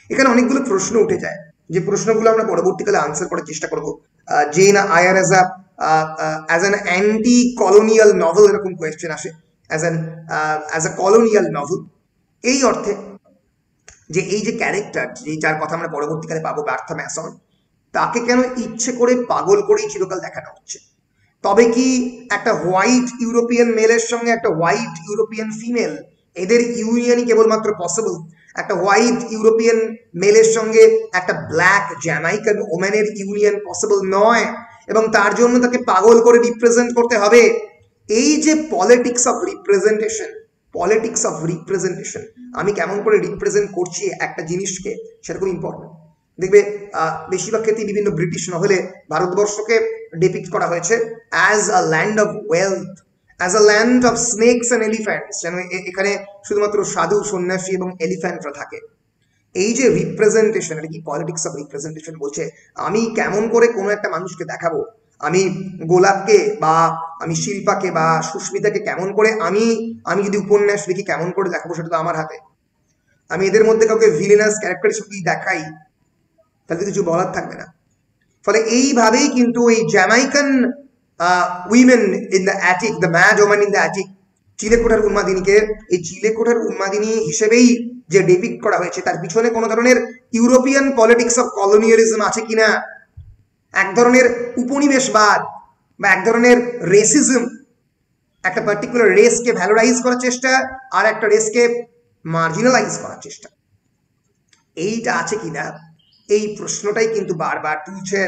এখানে অনেকগুলো প্রশ্ন উঠে যায়, যে প্রশ্নগুলো আমরা পরবর্তীকালে আনসার করার চেষ্টা করবো। Jane Eyre as a as an anti colonial novel, এরকম কোয়েশ্চেন আসে, as an as a colonial novel, এই অর্থে যে এই যে ক্যারেক্টার, যে যার কথা আমরা পরবর্তীকালে পাবো বার্থা ম্যাসন, তাকে কেন ইচ্ছে করে পাগল করেই চিরকাল দেখানো হচ্ছে। তবে কি একটা হোয়াইট ইউরোপিয়ান মেলের সঙ্গে একটা হোয়াইট ইউরোপিয়ান ফিমেল, এদের ইউনিয়নই কেবলমাত্র পসিবল? একটা হোয়াইট ইউরোপিয়ান মেলের সঙ্গে একটা ব্ল্যাক জ্যামাইকান ওম্যানের ইউনিয়ন পসিবল নয়, এবং তার জন্য তাকে পাগল করে রিপ্রেজেন্ট করতে হবে। এই যে politics of representation, politics of representation, আমি কেমন করে রিপ্রেজেন্ট করছি একটা জিনিসকে, সেটা খুব ইম্পর্টেন্ট। দেখবে বেশিরভাগ ক্ষেত্রে বিভিন্ন ব্রিটিশ নভেলে ভারতবর্ষকে ডিপিক্ট করা হয়েছে as a land of wealth, as a land of snakes and elephants, যেন এখানে শুধুমাত্র সাধু সন্ন্যাসী এবং এলিফ্যান্টরা থাকে। এই যে রিপ্রেজেন্টেশন, এটা কি পলিটিক্স অফ রিপ্রেজেন্টেশন বলছে আমি কেমন করে কোনো একটা মানুষকে দেখাবো, আমি গোলাপকে বা আমি শিল্পাকে বা সুস্মিতাকে কেমন করে আমি আমি যদি উপন্যাস লিখি কেমন করে দেখাবো, সেটা তো আমার হাতে। আমি এদের মধ্যে কাউকে ভিলেনাস ক্যারেক্টার হিসেবে দেখাই, তাহলে কিছু বলার থাকবে না। ফলে এইভাবেই কিন্তু এই Jamaican women in the attic, the mad woman in the attic, চিলেকোঠার উন্মাদিনীকে এই চিলেকোঠার উন্মাদিনী হিসেবেই যে ডিপিক্ট করা হয়েছে, তার পিছনে কোনো ধরনের ইউরোপিয়ান পলিটিক্স অফ কলোনিয়ালিজম আছে কিনা, এক ধরনের উপনিবেশবাদ বা এক ধরনের রেসিজম, একটা পার্টিকুলার রেসকে ভ্যালোরাইজ করার চেষ্টা আর একটা রেসকে মার্জিনালাইজ করার চেষ্টা, এইটা আছে কিনা, এই প্রশ্নটাই কিন্তু বারবার তুলছেন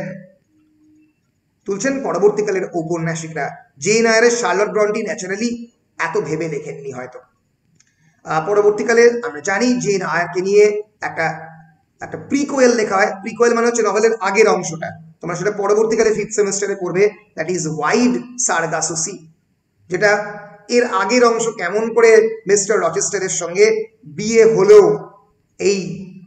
তুলছেন পরবর্তীকালের ঔপন্যাসিকরা। জেন আয়ারের শার্লট ব্রন্টি ন্যাচারালি এত ভেবে লেখেননি হয়তো। পরবর্তীকালে আমরা জানি জেন আয়ারকে নিয়ে একটা একটা প্রিকোয়েল লেখা হয়। প্রিকোয়েল মানে হচ্ছে নভেলের আগের অংশটা, তোমরা সেটা পরবর্তীকালে ফিফথ সেমিস্টারে পড়বে, that is Wide Sargasso Sea, যেটা এর আগের অংশ কেমন করে মিস্টার রচেস্টারের সঙ্গে বিয়ে হলো এই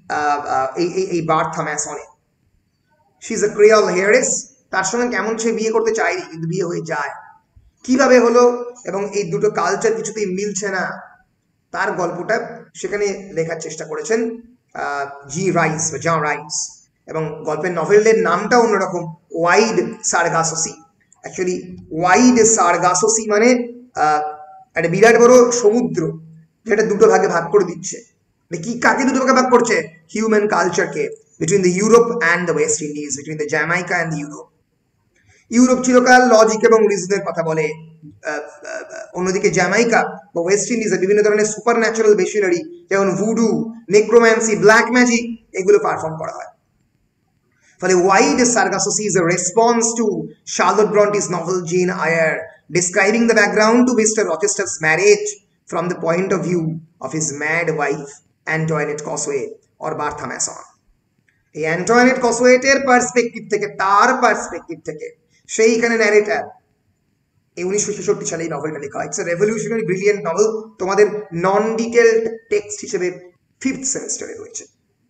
এই বার্থা ম্যাসনে। She is a Creole heiress, তার সঙ্গে কেমন সে বিয়ে করতে চায়নি কিন্তু বিয়ে হয়ে যায়, কিভাবে হলো, এবং এই দুটো কালচার কিছুতেই মিলছে না, তার গল্পটা সেখানে লেখার চেষ্টা করেছেন জি রাইস বা জন রাইস, এবং গল্পের নভেলের নামটা অন্যরকম, Wide Sargasso Sea. Actually Wide Sargasso Sea মানে একটা বিরাট বড় সমুদ্র যেটা দুটো ভাগে ভাগ করে দিচ্ছে। কি কাকে দুটো ভাগে ভাগ করছে? হিউম্যান কালচারকে, between the Europe and the West Indies, between the Jamaica and the Europe. Europe চিরকাল লজিক এবং রিজনের কথা বলে, অন্যদিকে জ্যামাইকা বা ওয়েস্ট ইন্ডিজে বিভিন্ন ধরনের সুপার ন্যাচারাল মেশিনারি, যেমন ভুডু, নেক্রোম্যান্সি, ব্ল্যাক ম্যাজিক, এগুলো পারফর্ম করা হয়। ফলে Wide Sargasso Sea is a response to Charlotte Bronte's novel Jane Eyre, describing the background to Mister Rochester's marriage from the point of view of his mad wife Antoinette Cosway or Bertha Mason. এই অ্যান্টয়েনেট কসওয়েটের perspective থেকে, তার perspective থেকে সেইখানে narrator, এই উনিশশো ছেষট্টি সালে এই নভেলটা লেখা হয়। It's a revolutionary brilliant novel, তোমাদের নন ডিটেলড টেক্সট হিসেবে ফিফথ সেমিস্টারে রয়েছে।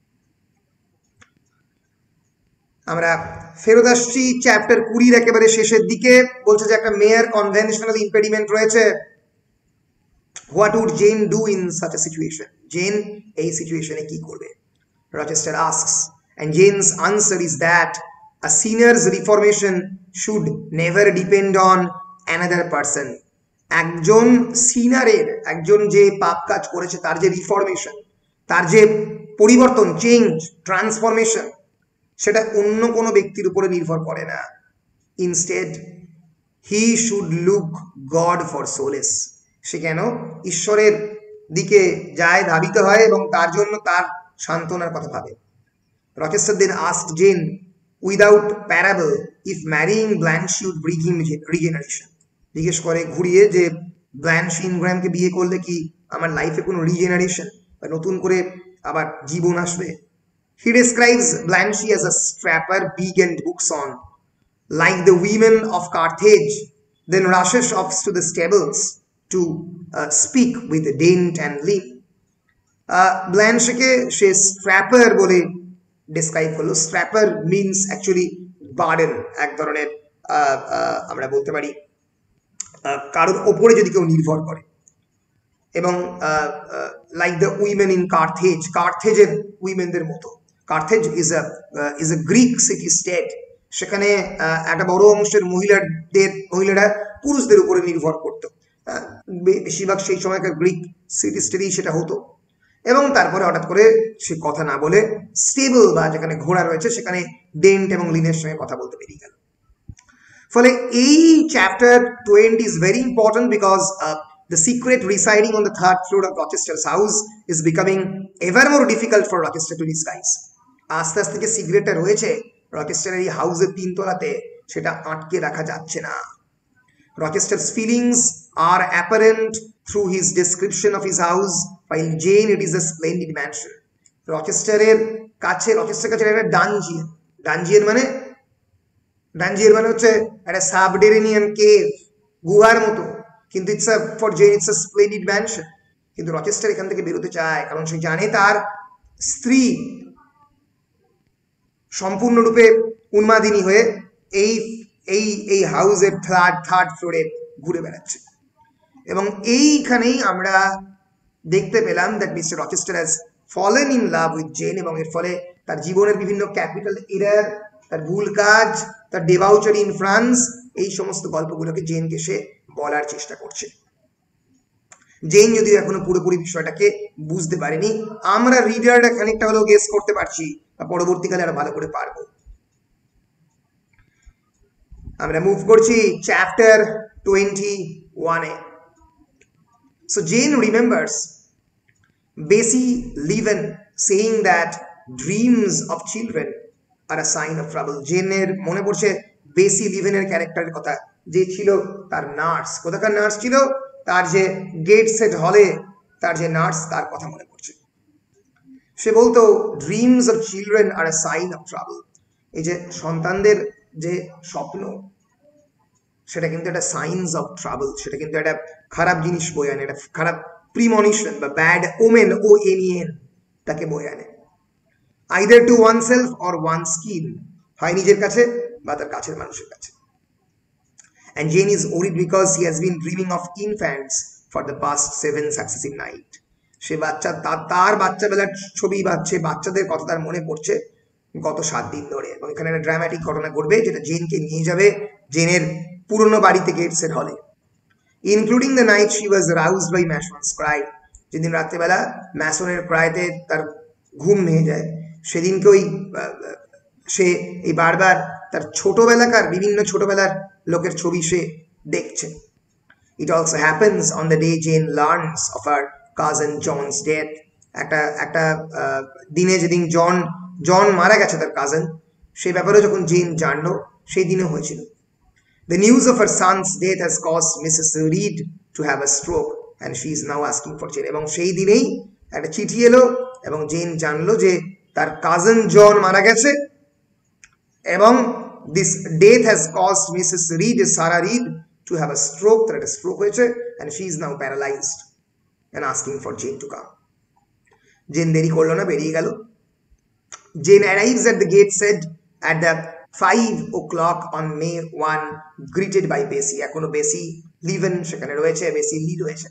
আমরা ফেরত আসছি চ্যাপ্টার কুড়ির একেবারে শেষের দিকে। বলছে যে একটা মেয়ার কনভেনশনাল ইম্পেডিমেন্ট রয়েছে। What would Jane do in such a situation? Jane এই সিচুয়েশনে কি করবে? Rochester asks, and Jane's answer is that a sinner's reformation should never depend on another person. একজন সিনারের, একজন যে পাপ কাজ করেছে তার যে রিফরমেশন, তার যে পরিবর্তন, চেঞ্জ, ট্রান্সফরমেশন, সেটা অন্য কোনো ব্যক্তির উপরে নির্ভর করে না। Instead he should look God for solace. সে কেন ঈশ্বরের দিকে যায়, ধাবিত হয়, এবং তার জন্য তার সান্ত্বনার কথা ভাবে। Rochester then asked Jane without parable if marrying Blanche would bring him regeneration. জিজ্ঞেস করে ঘুরিয়ে যে ব্ল্যান্চ ইনগ্রামকে বিয়ে করলে কি আমার লাইফে কোনো রিজেনারেশন বা নতুন করে আবার জীবন আসবে? He describes Blanche as a strapper, big and books on, like the women of Carthage, then rushes off to the stables to uh, speak with Dent and Lim. ব্ল্যান্সকে সে স্ট্র্যাপার বলে ডেসক্রাইব করলো। স্ট্র্যাপার মিনস অ্যাকচুয়ালি বার্ডেন, এক ধরনের আমরা বলতে পারি কারোর ওপরে যদি কেউ নির্ভর করে। এবং like the women in Carthage, কার্থেজের উইমেনদের মতো। Carthage is a is a Greek city state, সেখানে একটা বড় অংশের মহিলাদের মহিলারা পুরুষদের উপরে নির্ভর করতো, বেশিরভাগ সেই সময়কার গ্রিক সিটি স্টেটেই সেটা হতো। এবং তারপরে হঠাৎ করে সে কথা না বলে স্টেবল বা যেখানে ঘোড়া রয়েছে সেখানে ডেন্ট এবং লিনের সঙ্গে কথা বলতে বেরিয়ে গেল। ফলে এই chapter twenty is very important because the secret residing on the third floor of Rochester's house is becoming ever more difficult for Rochester to disguise. আস্তে আস্তে যে সিক্রেটটা রয়েছে রচেস্টারের এই হাউসের তিন তলাতে, সেটা আটকে রাখা যাচ্ছে না। Rochester's feelings are apparent through his description of his house, while Jane it is a splendid mansion. রচেস্টারের কাছে রচেস্টারের কাছে একটা ডানজিয়ন, ডানজিয়ন মানে ডানজিয়ন মানে হচ্ছে একটা সাবটেরেনিয়ান কেভ, গুহার মতো, কিন্তু it's a for Jane it's a splendid mansion. কিন্তু রচেস্টার এখান থেকে বেরোতে চায়, কারণ সে জানে তার স্ত্রী সম্পূর্ণরূপে উন্মাদিনী হয়ে এই এই এই হাউসের থার্ড থার্ড ফ্লোরে ঘুরে বেড়াচ্ছে। এবং এইখানেই আমরা দেখতে পেলাম that Mister Rochester has fallen in love with Jane, এবং এর ফলে তার জীবনের বিভিন্ন ক্যাপিটাল এরার, তার ভুল কাজ, তার ডেবাউচারি ইন ফ্রান্স, এই সমস্ত গল্পগুলোকে জেনকে সে বলার চেষ্টা করছে। জেন যদিও এখনো পুরোপুরি বিষয়টাকে বুঝতে পারেনি, আমরা রিডাররা খানিকটা হলেও গেস করতে পারছি, বা পরবর্তীকালে আরো ভালো করে পারবো। আমরা মুভ করছি চ্যাপ্টার টোয়েন্টি ওয়ানে। So Jane remembers Bessie Leaven saying that dreams of children are a sign of trouble. জেনের মনে পড়ছে বেসি লিভেনের ক্যারেক্টারের কথা, যে ছিল তার নার্স। কোথাকার নার্স ছিল? তার যে গেটসেট হলে তার যে নার্স, তার কথা মনে পড়ছে। সে বলতো dreams of children are a sign of trouble. এই যে সন্তানদের যে স্বপ্ন, সেটা কিন্তু একটা সাইন্স অফ ট্রাবল, সেটা কিন্তু একটা খারাপ জিনিস বয়ে আনে, একটা খারাপ প্রিমনিশন বা bad omen, O N N তাকে বয়ে আনে। Either to one self or one skin, হয় নিজের কাছে বা তার কাছের মানুষের কাছে। And Jane is worried because he has been dreaming of infants for the past seven successive night. সে বাচ্চা তার বাচ্চা বেলার ছবি বাচ্চে বাচ্চাদের কথা তার মনে পড়ছে গত সাত দিন ধরে। এবং এখানে একটা ড্রামাটিক ঘটনা ঘটবে, যেটা জেনকে নিয়ে যাবে জেনের পুরনো বাড়িতে গেটসের হলে, including the night she was roused by Mason's cry. যেদিন রাত্রেবেলা ম্যাসনের ক্রাইতে তার ঘুম ভেঙে যায়, সেদিনকে ওই সে এই বারবার তার ছোটবেলাকার বিভিন্ন ছোটবেলার লোকের ছবি সে দেখছে। It also happens on the day Jane learns of her cousin John's death. একটা একটা দিনে যেদিন জন জন মারা গেছে, তার কাজন, সেই ব্যাপারে যখন জেন জানলো, সেই দিনে হয়েছিল। The news of her son's death has caused Mrs Reed to have a stroke and she is now asking for Jane. এবং সেই দিনেই একটা চিঠি এলো এবং জেন জানলো যে তার কাজন জন মারা গেছে, এবং this death has caused Missus Reed, Sarah Reed, to have a stroke, that a stroke হয়েছে, and she is now paralyzed and asking for Jane to come. Jane দেরি করলো না, বেরিয়ে গেল। Jane arrives at the gate said at the five o'clock on May first, greeted by Bessie. এখনো বেসি লিভেন সেখানে রয়েছে, বেসি লি রয়েছে।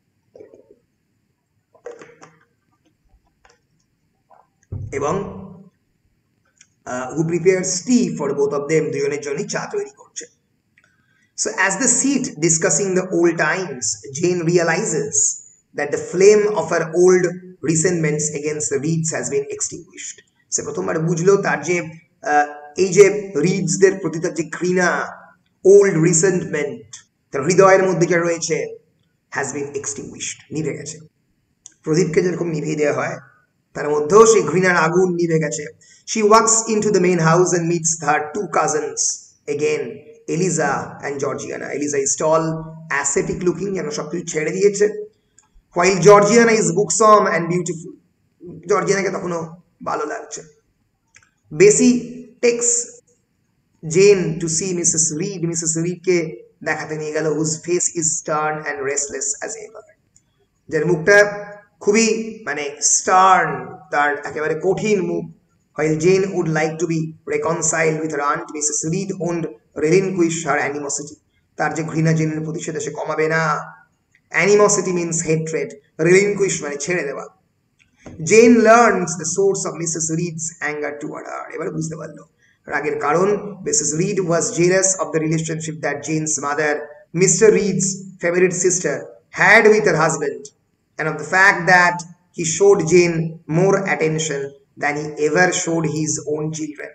এবং Uh, who prepares tea for both of them, দুজনের জন্যই চা তৈরি করছে। So as they sit discussing the old times, Jane realizes that the flame of her old resentments against the Reeds has been extinguished. সে প্রথমবার বুঝলো তার যে এই যে রিডসদের প্রতি তার যে ঘৃণা, ওল্ড রিসেন্টমেন্ট তার হৃদয়ের মধ্যে যা রয়েছে, হ্যাজ বিন এক্সটিংগুইশড, নিভে গেছে। প্রদীপকে যেরকম নিভিয়ে দেওয়া হয়, তার মধ্যেও সেই ঘৃণার আগুন নিভে গেছে। She walks into the main house and meets her two cousins again, Eliza and Georgiana. Eliza is tall, ascetic looking, যেন সবকিছু ছেড়ে দিয়েছে, while Georgiana is buxom and beautiful. জর্জিয়ানাকে তখনও ভালো লাগছে। Bessie takes Jane to see Missus Reed. Missus Reed কে দেখাতে নিয়ে গেল, whose face is stern and restless as ever. যার মুখটা খুবই মানে স্টার্ন, তার একেবারে কঠিন মুখ। While Jane would like to be reconciled with her aunt, Missus Reed won't relinquish her animosity. তার যে ঘৃণা জেনের প্রতি, সেটা সে কমাবে না। Animosity means hatred. Relinquish মানে ছেড়ে দেওয়া. Jane learns the source of Missus Reed's anger toward her. এবারে বুঝতে পারলো রাগের কারণ. Missus Reed was jealous of the relationship that Jane's mother, Mister Reed's favorite sister, had with her husband, and of the fact that he showed Jane more attention than he ever showed his own children.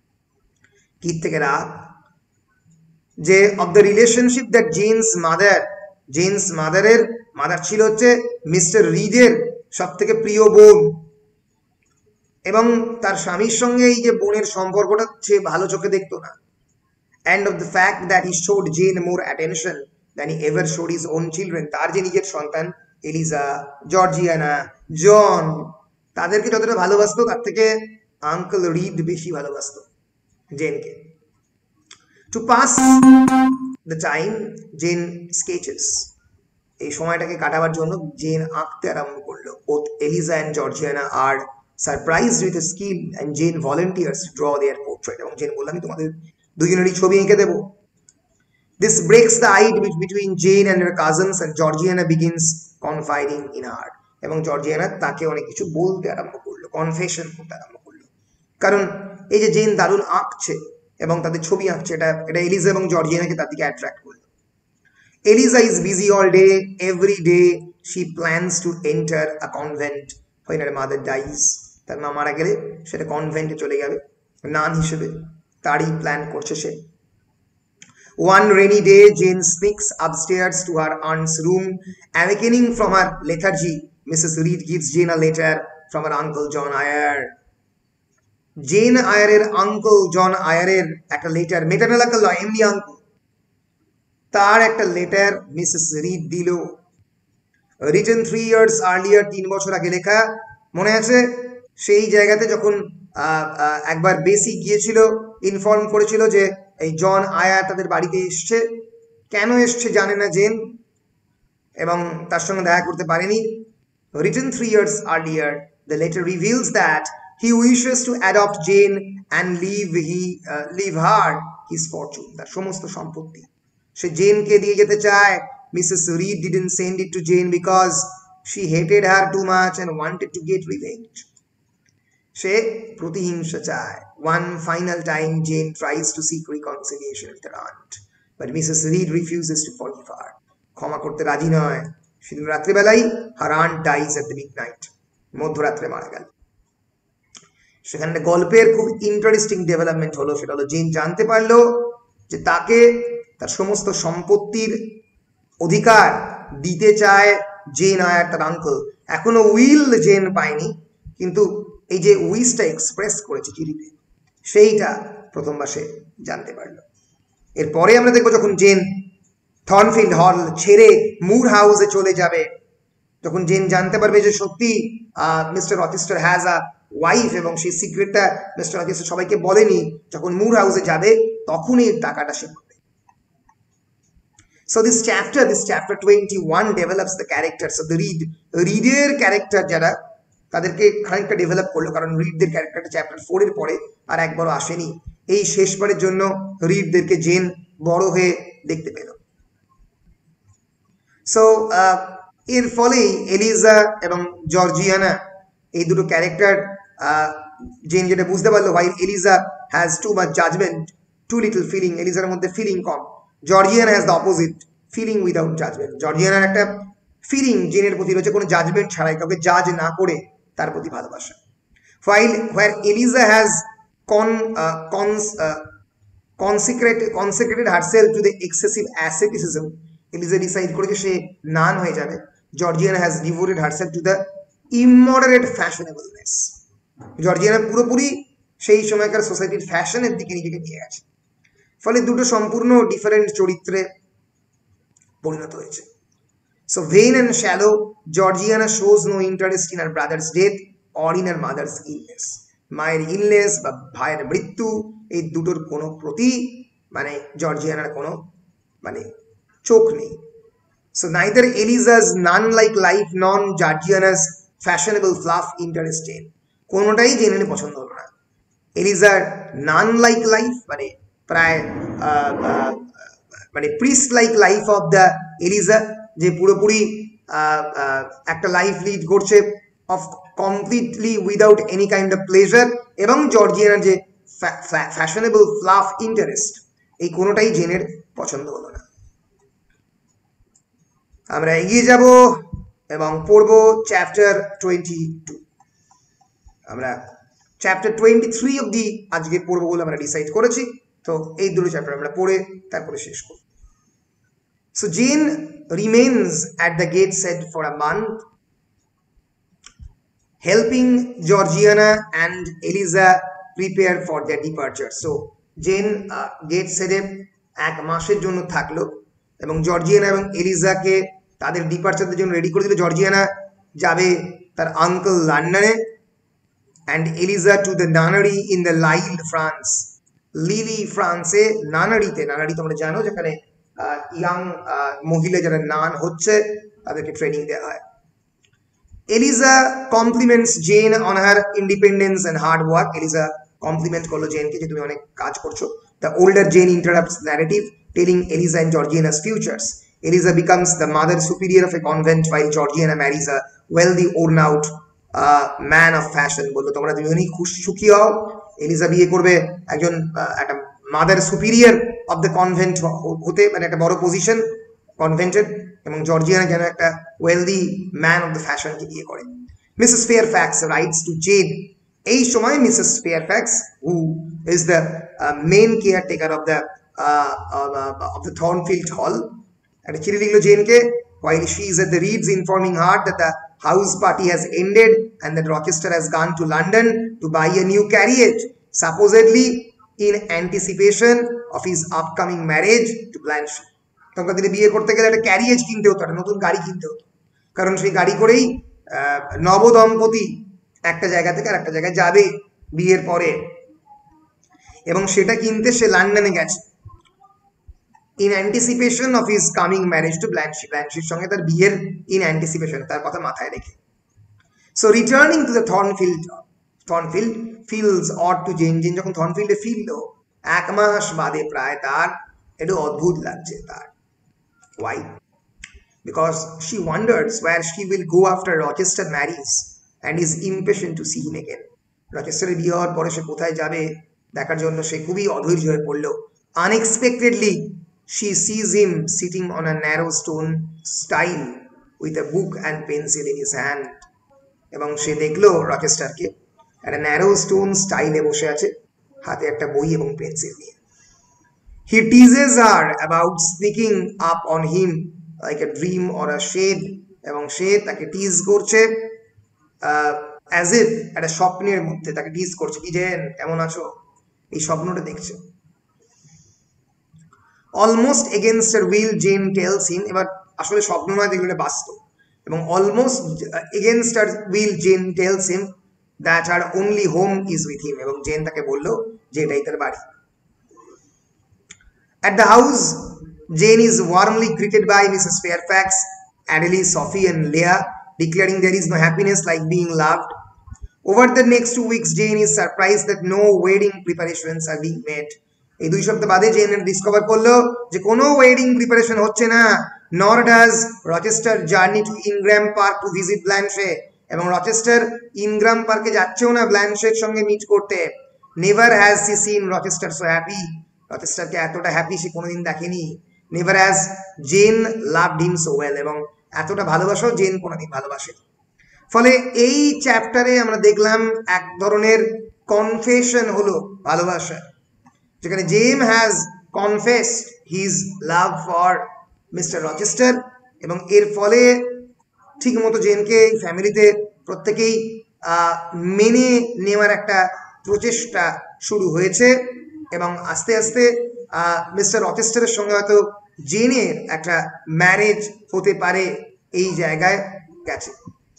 কি থেকে রাগ? যে of the relationship that Jane's mother, Jane's mother এর mother ছিল হচ্ছে mister রিডের সব থেকে প্রিয় বোন, এবং তার স্বামীর সঙ্গে এই যে বোনের সম্পর্কটা সে ভালো চোখে দেখতো না. And of the fact that he showed Jane more attention than he ever showed his own children. তার যে নিজের সন্তান এলিজা, জর্জিয়ানা, জন, তাদেরকে যতটা ভালোবাসতো তার থেকে আঙ্কেল রিড বেশি ভালোবাসতো জেনকে. To pass the time, Jane sketches. এই সময়টাকে কাটাবার জন্য জেন আঁকতে আরম্ভ করলো. Both Eliza and Georgiana are surprised with his skill and Jane volunteers to draw their portrait. এবং জেন বলল আমি তোমাদের দুজনেরই ছবি এঁকে দেবো. This breaks the ice between Jane and her cousins and Georgiana begins confiding in her. এবং জর্জিয়ানা তাকে অনেক কিছু বলতে আরম্ভ করলো, কনফেশন করতে আরম্ভ করলো. কারণ এই যে জেন দারুণ আঁকছে এবং তাদের ছবি আঁকছে, এটা এটা এলিজা এবং জর্জিয়ানাকে তার দিকে অ্যাট্রাক্ট করলো. Eliza is busy all day. Every day she plans to enter a convent when her mother dies. তার মা মারা গেলে সেটা কনভেন্টে চলে যাবে নান হিসেবে, তারই প্ল্যান করছে সে. One rainy day, Jane sneaks upstairs to her aunt's room. Awakening from her lethargy, Missus Reed gives Jane a letter from her uncle John Eyre. Jane Eyre-এর uncle John Eyre-এর একটা লেটার, মেটার্নাল আঙ্কেল নয়, এমনি uncle, তার একটা letter Mrs Reed দিল. Written three years earlier, তিন বছর আগে লেখা. মনে আছে সেই জায়গাতে যখন একবার বেসি গিয়েছিল, ইনফর্ম করেছিল যে এই জন আয়ার তাদের বাড়িতে এসছে. কেন এসছে জানে না জেন এবং তার সঙ্গে দেখা করতে পারেনি. Written three years earlier, the letter reveals that he wishes to adopt Jane and leave he leave her his fortune. তার সমস্ত সম্পত্তি সে জেনকে দিয়ে যেতে চায়. Mrs Reed didn't send it to Jane because she hated her too much and wanted to get revenge. সে প্রতিহিংসা চায়. One final time Jane tries to seek reconciliation with her aunt, but Missus Reed refuses to forgive her. ক্ষমা করতে রাজি নয়. সেদিন রাত্রিবেলাই her aunt dies at the midnight. মধ্যরাত্রে মারা গেল. সেখানে গল্পের খুব ইন্টারেস্টিং ডেভেলপমেন্ট হলো, সেটা হলো জেন জানতে পারলো যে তাকে তার সমস্ত সম্পত্তির অধিকার দিতে চায় জেন আয়ার, তার আঙ্কেল. এখনো উইল জেন পায়নি, কিন্তু এই যে উইসটা এক্সপ্রেস করেছে চিঠিতে, সেইটা প্রথমবার সে জানতে পারলো. এরপরে আমরা দেখবো যখন জেন থর্নফিল্ড হল ছেড়ে মুর হাউসে চলে যাবে, যখন জেন জানতে পারবে যে সত্যি Mister Rochester has a wife এবং সেই সিক্রেটটা মিস্টার রচেস্টার সবাইকে বলেনি, যখন মুর হাউসে যাবে তখন এই টাকাটা সে পাবে. So this chapter, this chapter twenty-one develops the characters of the Reed. রিডের ক্যারেক্টার যারা, তাদেরকে খানিকটা ডেভেলপ করলো, কারণ রিডদের ক্যারেক্টারটা চ্যাপ্টার ফোর এর পরে আর একবারও আসেনি. এই শেষবারের জন্য রিডদেরকে জেন বড় হয়ে দেখতে পেল. সো এর ফলেই এলিজা এবং জর্জিয়ানা এই দুটো ক্যারেক্টার জেন যেটা বুঝতে পারলো, ভাই Eliza has too much judgement, too little feeling. এলিজার মধ্যে ফিলিং কম. Georgiana has the opposite, feeling without judgement. জর্জিয়ানার একটা ফিলিং জেনের প্রতি রয়েছে, কোনো জাজমেন্ট ছাড়াই, কাউকে জাজ না করে তার প্রতি ভালোবাসা. While where Eliza has con uh, cons uh, consecrated consecrated herself to the excessive asceticism, Eliza decide করেছে সে নান হয়ে যাবে. Georgiana has devoted herself to the immoderate fashionableness. জর্জিয়ানা পুরোপুরি সেই সময়কার সোসাইটির ফ্যাশনের দিকে নিজেকে নিয়ে গেছে. ফলে দুটো সম্পূর্ণ ডিফারেন্ট চরিত্রে পরিণত হয়েছে. So vain and shallow, Georgiana shows no interest in her brother's death or in her mother's illness. মায়ের ইলনেস বা ভাইয়ের মৃত্যু, এই দুটোর কোনো প্রতি মানে জর্জিয়ানার কোনো মানে চোখ নেই. So neither Eliza's nun-like life nor Georgiana's fashionable fluff interested. কোনোটাই জেনে পছন্দ হলো না. এলিজার নান-লাইক লাইফ মানে প্রায় মানে priest like life of the Eliza, যে পুরোপুরি একটা লাইফ লিড করছে of completely without any kind of pleasure, এবং জর্জিয়ানার যে ফ্যাশনেবল ফ্লাফ ইন্টারেস্ট, এই কোনোটাই জেনের পছন্দ হলো না। আমরা এগিয়ে যাব এবং পড়ব চ্যাপ্টার টোয়েন্টি টু। আমরা চ্যাপ্টার টোয়েন্টি থ্রি অব্দি আজকে পড়বো বলে আমরা ডিসাইড করেছি, তো এই দুটো চ্যাপ্টার আমরা পড়ে তারপরে শেষ করব। So Jane remains at the Gateshead for a month, helping Georgiana and Eliza prepare for their departure. So Jane গেট সেটে এক মাসের জন্য থাকলো এবং জর্জিয়ানা এবং এলিজাকে তাদের ডিপার্চারদের জন্য রেডি করে দিল। জর্জিয়ানা যাবে তার আঙ্কেল লন্ডনে, and Eliza to the nunnery in the Lille, France. Lille ফ্রান্সে নানারিতে, নানারি তোমরা জানো যেখানে ইয়াং মহিলা যারা নান হচ্ছে তাদেরকে ট্রেনিং দেওয়া হয়। Eliza compliments Jane on her independence and hard work. Eliza compliment করলো জেনকে যে তুমি অনেক কাজ করছো। The older Jane interrupts narrative telling Eliza and Georgiana's futures. Eliza becomes the mother superior of a convent while Georgiana marries a wealthy, worn out uh, man of fashion. বললো তোমরা দুজনেই খুশি সুখী হও, এলিজা বিয়ে করবে একজন একটা mother superior of the convent হতে, মানে একটা বড় পজিশন কনভেন্টের, এবং জর্জিয়ানা যেন একটা ওয়েলদি ম্যান অফ দ্য ফ্যাশনকে বিয়ে করে। Mrs Fairfax writes to Jane. এই সময় Mrs Fairfax, who is the main caretaker of the of the Thornfield Hall, একটা চিঠি লিখলো জেনকে, while she is at the Reeds informing her that the house party has ended and that Rochester has gone to London to buy a new carriage, supposedly in anticipation of his upcoming marriage to Blanche. তখন তিনি বিয়ে করতে গেলে একটা carriage কিনতে হতো, একটা নতুন গাড়ি কিনতে হতো, কারণ সেই গাড়ি করেই নবদম্পতি একটা জায়গা থেকে আর একটা জায়গায় যাবে বিয়ের পরে, এবং সেটা কিনতে সে লন্ডনে গেছে in anticipation of his coming marriage to Blanche. Blancheর সঙ্গে তার বিয়ের in anticipation, তার কথা মাথায় রেখে। So returning to the Thornfield, Thornfield feels odd to Jane. Jane যখন থর্নফিল্ডে ফিরলো এক মাস বাদে প্রায়, তার একটু অদ্ভুত লাগছে তার। Why? Because she wonders where she will go after Rochester marries and is impatient to see him again. রচেস্টারের বিয়ে হওয়ার পরে সে কোথায় যাবে দেখার জন্য সে খুবই অধৈর্য হয়ে পড়লো। Unexpectedly she sees him sitting on a narrow stone stile with a book and pencil in his hand. এবং সে দেখলো রচেস্টারকে একটা ন্যারো স্টোন স্টাইলে বসে আছে, হাতে একটা বই এবং পেন্সিল নিয়ে। He teases her about sneaking up on him like a dream or a shade, এবং সে তাকে টিজ করছে অ্যাজ ইফ একটা স্বপ্নের মধ্যে তাকে টিজ করছে, কি জেন কেমন আছো, এই স্বপ্নটা দেখছে। Almost against her will Jane tells him, এবার আসলে স্বপ্ন নয়, দেখলে বাস্তব, এবং almost against her will Jane tells him that her only home is with him, এবং জেন তাকে বললো যে এটাই তার বাড়ি। At the house, Jane is warmly greeted by Missus Fairfax, Adelie, Sophie and Leah, declaring there is no happiness like being loved. Over the next two weeks, Jane is surprised that no wedding preparations are being made. এই দুই সপ্তাহ বাদে gen discover করলো যে কোনো wedding preparation হচ্ছে না। Nor does Rochester journey to Ingram Park to visit Blanche, এবং রচেস্টার ইনগ্রাম পার্কে যাচ্ছেও না ব্ল্যানশের সঙ্গে মিট করতে। Never has she seen Rochester so happy, রচেস্টারকে এতটা হ্যাপি সে কোনোদিন দেখেনি। Never has Jane loved him so well, এবং এতটা ভালোবাসাও জেন কোনোদিন ভালোবাসে। ফলে এই চ্যাপ্টারে আমরা দেখলাম এক ধরনের কনফেশন হলো ভালোবাসা, যেখানে Jane has confessed his love for Mister Rochester, এবং এর ফলে ঠিক মতো জেনকে ফ্যামিলিতে প্রত্যেকেই মেনে নেওয়ার একটা প্রচেষ্টা শুরু হয়েছে, এবং আস্তে আস্তে মিস্টার রচেস্টারের সঙ্গে হয়তো জেনের একটা ম্যারেজ হতে পারে এই জায়গায় গেছে।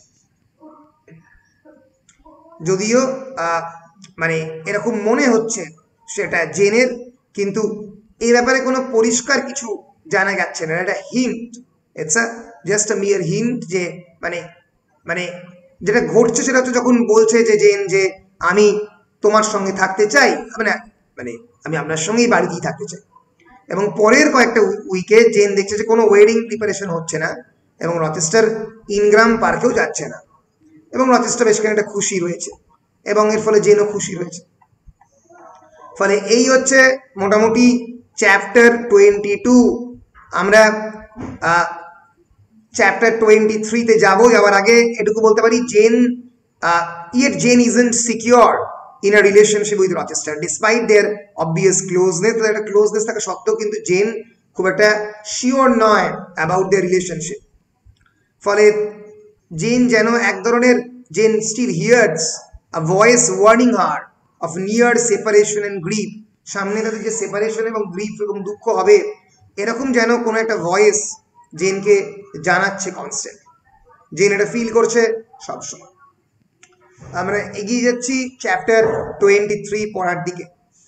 যদিও মানে এরকম মনে হচ্ছে সেটা জেনের, কিন্তু এই ব্যাপারে কোনো পরিষ্কার কিছু জানা যাচ্ছে না, এটা hint, it's a just a mere hint, যে মানে মানে যেটা ঘটছে সেটা হচ্ছে যখন বলছে যে জেন যে আমি তোমার সঙ্গে থাকতে চাই, মানে মানে আমি আপনার সঙ্গেই বাড়িতেই থাকতে চাই, এবং পরের কয়েকটা উইকে জেন দেখছে যে কোনো ওয়েডিং প্রিপারেশন হচ্ছে না, এবং রচেস্টার ইনগ্রাম পার্কেও যাচ্ছে না এবং রচেস্টার বেশ খানিকটা খুশি রয়েছে এবং এর ফলে জেনও খুশি রয়েছে। ফলে এই হচ্ছে মোটামুটি চ্যাপ্টার টোয়েন্টি টু। আমরা চ্যাপ্টার টোয়েন্টি থ্রিতে যাবো। যাওয়ার আগে এটুকু বলতে পারি, Jane yet Jane isn't secure in a relationship with Rochester despite their obvious closeness. তো একটা ক্লোজনেস থাকা সত্ত্বেও কিন্তু জেন খুব একটা শিওর নয় অ্যাবাউট দেয়ার রিলেশনশিপ। ফলে জেন যেন এক ধরনের Jane still hears a voice warning her of near separation and grief. সামনে তাদের যে সেপারেশন এবং গ্রিফ এবং দুঃখ হবে, এরকম যেন কোনো একটা ভয়েস জেনকে জানাচ্ছে কনস্ট্যান্ট। জেন এটা ফিল করছে সবসময়। আমরা এগিয়ে যাচ্ছি চ্যাপ্টার টোয়েন্টি থ্রি পড়ার দিকে।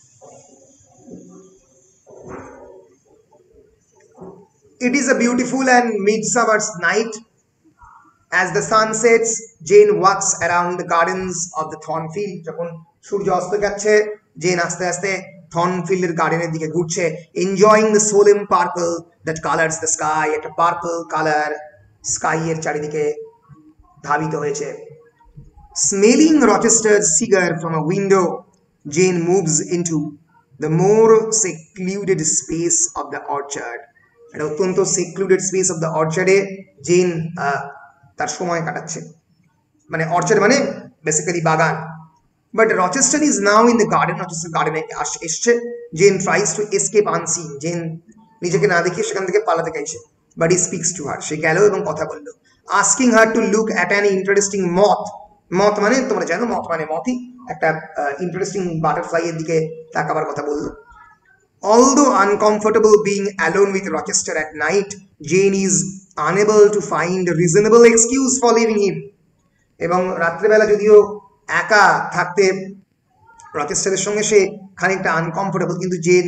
It is a beautiful and midsummer's night. As the sun sets, Jane walks around the gardens of the Thornfield. যখন সূর্য অস্ত যাচ্ছে, জেন আস্তে আস্তে থর্নফিল্ডের গার্ডেনের দিকে ঘুরছে, enjoying the solemn purple that colors the sky. একটা পার্পল কালার স্কাই এর চারিদিকে ধাবিত হয়েছে। Smelling Rochester's cigar from a window, Jane moves into the more secluded space of the orchard. একটা অত্যন্ত secluded space of the orchard এ Jane তার সময় কাটাচ্ছে। মানে অর্চার্ড মানে বেসিক্যালি বাগান। But Rochester is now in the garden. Rochester গার্ডেনে এসছে। Jane tries to escape unseen. Jane নিজেকে না দেখিয়ে সেখান থেকে পালাতে চাইছে। But he speaks to her. সে গেল এবং কথা বলল। Asking her to look at an interesting moth. Moth মানে তোমরা জানো, মথ মানে মথই, একটা ইন্টারেস্টিং বাটারফ্লাই এর দিকে তাকাবার কথা বলল। Although uncomfortable being alone with Rochester at night, Jane is unable to find a reasonable excuse for leaving him. এবং রাত্রেবেলা যদিও একা থাকতে রচেস্টারের সঙ্গে সে খানিকটা আনকমফোর্টেবল, কিন্তু জেন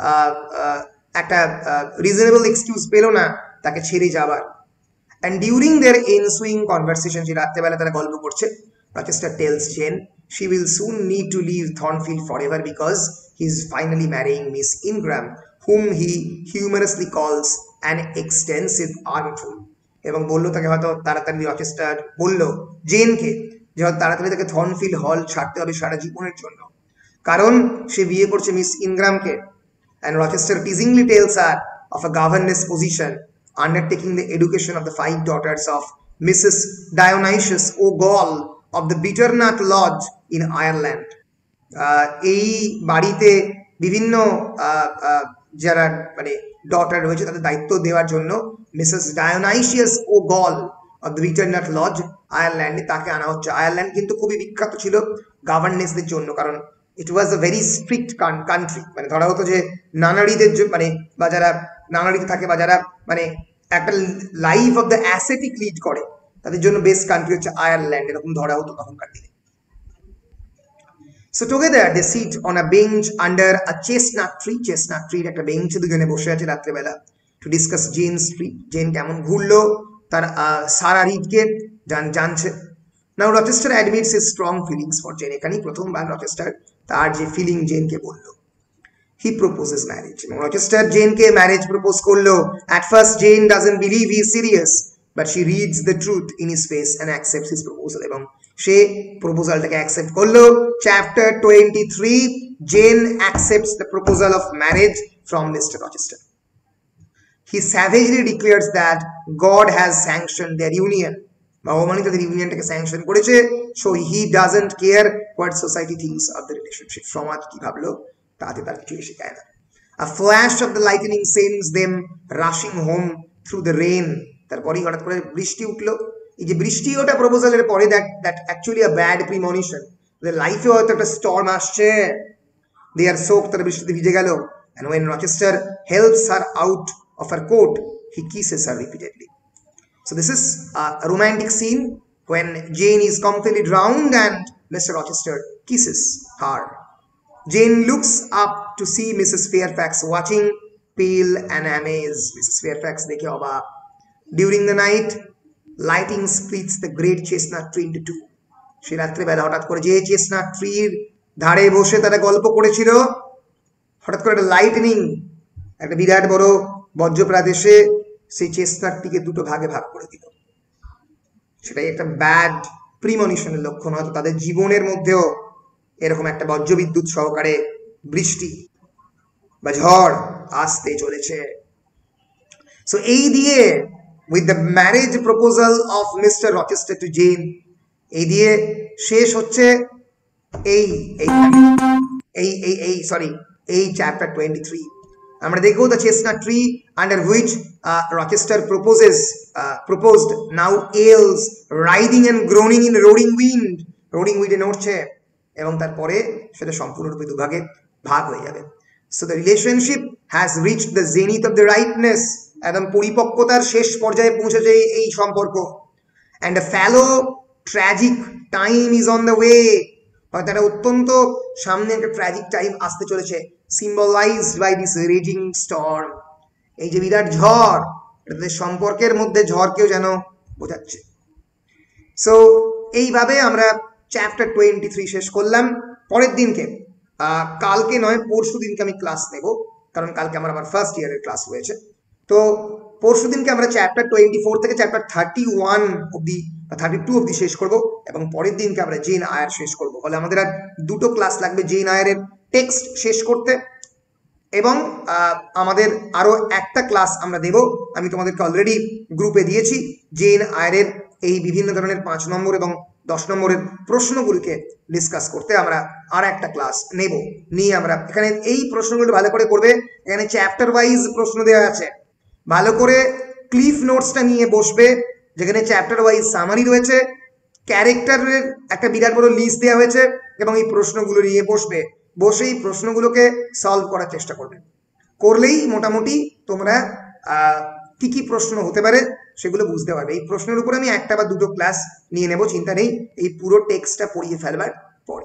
একটা রিজনেবল এক্সকিউজ পেল না তাকে ছেড়ে যাবার। And during their ensuing conversation, যে রাত্রেবেলা তারা গল্প করছে, Rochester tells Jane she will soon need to leave Thornfield forever because he is finally marrying Miss Ingram, whom he humorously calls an extensive armful. এবং বললো তাকে হয়তো তাড়াতাড়ি, রচেস্টার বললো জেনকে যে হয়তো তাড়াতাড়ি তাকে থর্নফিল্ড হল ছাড়তে হবে সারা জীবনের জন্য, কারণ সে বিয়ে করছে মিস ইনগ্রামকে। And Rochester teasingly tells her of a governess position undertaking the education of the five daughters of Missus Dionysius O'Gall of the Bitternut Lodge in Ireland. এই বাড়িতে বিভিন্ন যারা মানে ডটার রয়েছে তাদের দায়িত্ব দেওয়ার জন্য Mrs Dionysius O'Gall of the Bitternutt Lodge আয়ারল্যান্ডে তাকে আনা হচ্ছে। আয়ারল্যান্ড কিন্তু খুবই বিখ্যাত ছিল গভর্নেসদের জন্য, কারণ it was a very strict country. মানে ধরা হতো যে নানারিদের মানে বা যারা নানারিতে থাকে বা যারা মানে একটা life of the ascetic lead করে তাদের জন্য বেস্ট কান্ট্রি হচ্ছে আয়ারল্যান্ড, এরকম ধরা হতো তখনকার দিনে। So together they sit on a bench under a chestnut tree. Chestnut tree একটা বেঞ্চে দুজনে বসে আছে রাত্রেবেলা, to discuss Jane's trip. Gen কেমন ঘুরলো তার সারা রিডকে জানছে। Now Rochester admits his strong feelings for Jane. এখানেই প্রথমবার রচেস্টার তার যে ফিলিং জেনকে বললো। He proposes marriage. Rochester জেনকে ম্যারেজ প্রপোজ করলো। At first Jane doesn't believe he is serious, but she reads the truth in his face and accepts his proposal. এবং সে প্রপোজালটাকে অ্যাকসেপ্ট করলো। Chapter twenty three, Jane accepts the proposal of marriage from Mister Rochester. He savagely declares that God has sanctioned their union. ভগবানই তাদের ইউনিয়নটাকে sanction করেছে। So he doesn't care what society thinks of the relationship. সমাজ কি ভাবলো তাতে তার কিছু এসে যায় না। A flash of the lightning sends them rushing home through the rain. তারপরেই হঠাৎ করে বৃষ্টি উঠলো। এই যে বৃষ্টি ওটা প্রপোজালের পরে, that that actually a bad premonition. ওদের লাইফে হয়তো একটা স্টর্ম আসছে। দে আর সোক, তারা বৃষ্টিতে ভিজে গেল। And when Rochester helps her out of her coat, he kisses her repeatedly. So this is a romantic scene when Jane is completely drowned and Mister Rochester kisses her. Jane looks up to see Missus Fairfax watching, pale and amazed. Missus Fairfax দেখে অবাক। During the night, lighting splits the great chestnut tree into two. সে রাত্রেবেলা হঠাৎ করে যে chestnut ট্রির ধারে বসে তারা গল্প করেছিল, হঠাৎ করে একটা লাইটনিং, একটা বিরাট বড় বজ্রপাত এসে সেই চেস্টনাটটিকে দুটো ভাগে ভাগ করে দিল। সেটাই একটা ব্যাড প্রিমনিশনের লক্ষণ। হয়তো তাদের জীবনের মধ্যেও এরকম একটা বজ্রবিদ্যুৎ সহকারে বৃষ্টি বা ঝড় আসতে চলেছে। সো এই দিয়ে with the marriage proposal of mister Rochester to Jane, এই দিয়ে শেষ হচ্ছে এই এই এই এই সরি এই চ্যাপ্টার টোয়েন্টি থ্রি। আমরা দেখবো the chestnut tree under which Rochester proposes proposed now else riding and Groening in roading wind, roading উইন্ডে নড়ছে, এবং তারপরে সেটা সম্পূর্ণরূপে দুভাগে ভাগ হয়ে যাবে। So the relationship has reached the zenith of the rightness, একদম পরিপক্কতার শেষ পর্যায়ে পৌঁছেছে এই সম্পর্ক। And a fallow tragic time is on the way, হয়তো একটা অত্যন্ত সামনে একটা ট্র্যাজিক টাইম আসতে চলেছে, symbolised by this raising Sturm. এই যে বিরাট ঝড়, তাদের সম্পর্কের মধ্যে ঝড়কেও যেন বোঝাচ্ছে। সো এইভাবে আমরা চ্যাপ্টার টোয়েন্টি থ্রি শেষ করলাম। পরের দিনকে কালকে নয় পরশু দিনকে আমি ক্লাস নেব, কারণ কালকে আমার আবার ফার্স্ট ইয়ারের ক্লাস রয়েছে। তো পরশু দিনকে আমরা চ্যাপ্টার টোয়েন্টি ফোর থেকে চ্যাপ্টার থার্টি ওয়ান অব্দি বা থার্টি টু অব্দি শেষ করব, এবং পরের দিনকে আমরা জেন আয়ার শেষ করব। ফলে আমাদের আর দুটো ক্লাস লাগবে জেন আয়ারের টেক্সট শেষ করতে, এবং আমাদের আরও একটা ক্লাস আমরা দেব, আমি তোমাদেরকে অলরেডি গ্রুপে দিয়েছি, জেন আয়ারের এই বিভিন্ন ধরনের পাঁচ নম্বর এবং দশ নম্বরের প্রশ্নগুলিকে ডিসকাস করতে আমরা আর একটা ক্লাস নেব। নিয়ে আমরা এখানে এই প্রশ্নগুলো ভালো করে করবে, এখানে চ্যাপ্টার ওয়াইজ প্রশ্ন দেওয়া আছে, ভালো করে ক্লিফ নোটসটা নিয়ে বসবে, যেখানে চ্যাপ্টার ওয়াইজ সামারি রয়েছে, ক্যারেক্টারের একটা বিরাট বড় লিস্ট দেওয়া হয়েছে, এবং এই প্রশ্নগুলো নিয়ে বসবে, বসে এই প্রশ্নগুলোকে সলভ করার চেষ্টা করবে। করলেই মোটামুটি তোমরা কি কি প্রশ্ন হতে পারে সেগুলো বুঝতে পারবে। এই প্রশ্নের উপরে আমি একটা বা দুটো ক্লাস নিয়ে নেব, চিন্তা নেই, এই পুরো টেক্সটটা পড়িয়ে ফেলবার পরে।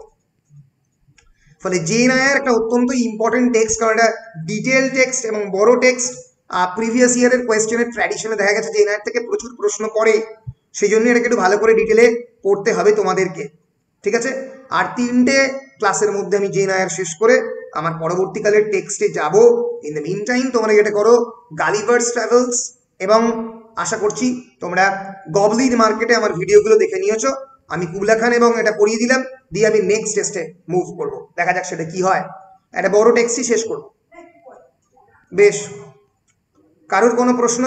ফলে জেন আয়ার একটা অত্যন্ত ইম্পর্টেন্ট টেক্সট, কারণ এটা ডিটেল টেক্সট এবং বড় টেক্সট। প্রিভিয়াস ইয়ারের কোয়েশ্চেনের ট্র্যাডিশনে দেখা গেছে জেন আয়ার থেকে প্রচুর প্রশ্ন করে, সেই জন্য এটাকে একটু ভালো করে ডিটেলে পড়তে হবে তোমাদেরকে, ঠিক আছে? আর তিনটে ক্লাসের মধ্যে আমি জেন আয়ার শেষ করে আমার পরবর্তীকালের টেক্সটে যাব। ইন দ্য মিন টাইম তোমরা এটা করো গালিভার্স ট্রাভেলস, এবং আশা করছি তোমরা গবলিন মার্কেটে আমার ভিডিওগুলো দেখে নিয়েছো। আমি কুবলা খান এবং এটা পড়িয়ে দিলাম, দিয়ে আমি নেক্সট টেস্টে মুভ করব, দেখা যাক সেটা কি হয়। একটা বড় টেক্সটই শেষ করব। বেশ, কারোর কোনো প্রশ্ন?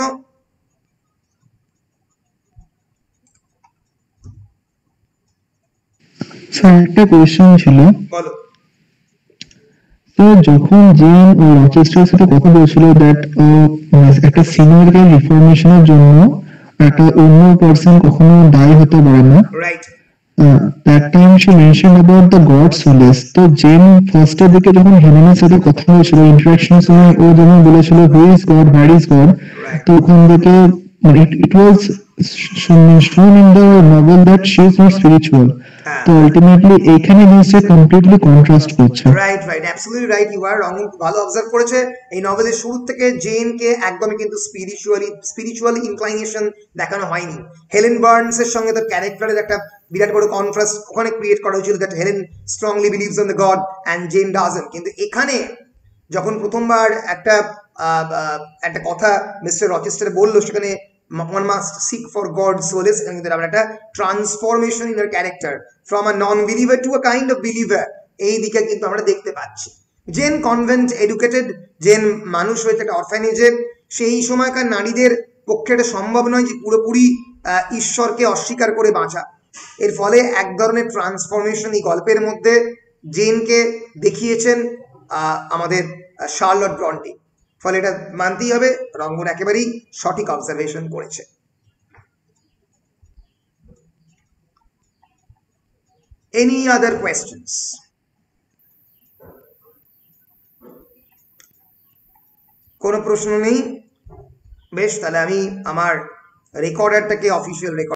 স্যার একটা কোয়েশ্চেন ছিল। বলো। স্যার যখন জেন ও রচেস্টারের সাথে কথা বলছিল দ্যাট একটা সিনিয়রকে রিফরমেশনের জন্য একটা অন্য পারসন কখনো দায়ী হতে পারে না, right, that time she mention about the God solace. তো জেন ফার্স্টের দিকে যখন হেলেনের সাথে কথা হয়েছিল ইন্টারাকশনের সময়, ও যেমন বলেছিল who is God, where is God, তো ওখান থেকে it was shown in the novel that she is not spiritual. তো আলটিমেটলি এখানে জিনিসটা কমপ্লিটলি কন্ট্রাস্ট করছে। Right right absolutely right, you are wrong. ভালো অবজার্ভ করেছে। এই নভেলের শুরু থেকে জেন কে একদমই কিন্তু স্পিরিচুয়ালি স্পিরিচুয়াল ইনক্লাইনেশন দেখানো হয়নি। হেলেন বার্নস এর সঙ্গে তার ক্যারেক্টারের একটা বিরাট বড় কন্ট্রাস্ট ওখানে ক্রিয়েট করা হয়েছিল, that Helen strongly believes on the God and Jane doesn't. কিন্তু এখানে যখন প্রথমবার একটা একটা কথা মিস্টার রচেস্টার বললো, সেখানে one must seek for God's solace, and there আমরা একটা transformation in our character from a non believer to a kind of believer, এই দিকে কিন্তু আমরা দেখতে পাচ্ছি। জেন কনভেন্ট এডুকেটেড, জেন মানুষ হয়েছে একটা অরফ্যানেজে, সেই সময়কার নারীদের পক্ষে এটা সম্ভব নয় যে পুরোপুরি ঈশ্বরকে অস্বীকার করে বাঁচা। এর ফলে এক ধরনের ট্রান্সফরমেশন এই গল্পের মধ্যে জেনকে দেখিয়েছেন আমাদের শার্লট ব্রন্টি। ফলে এটা মানতেই হবে রঙ্গন একেবারেই সঠিক অবজারভেশন করেছে। Any other questions? কোনো প্রশ্ন নেই? বেশ, তাহলে আমি আমার রেকর্ডারটাকে অফিসিয়াল রেকর্ড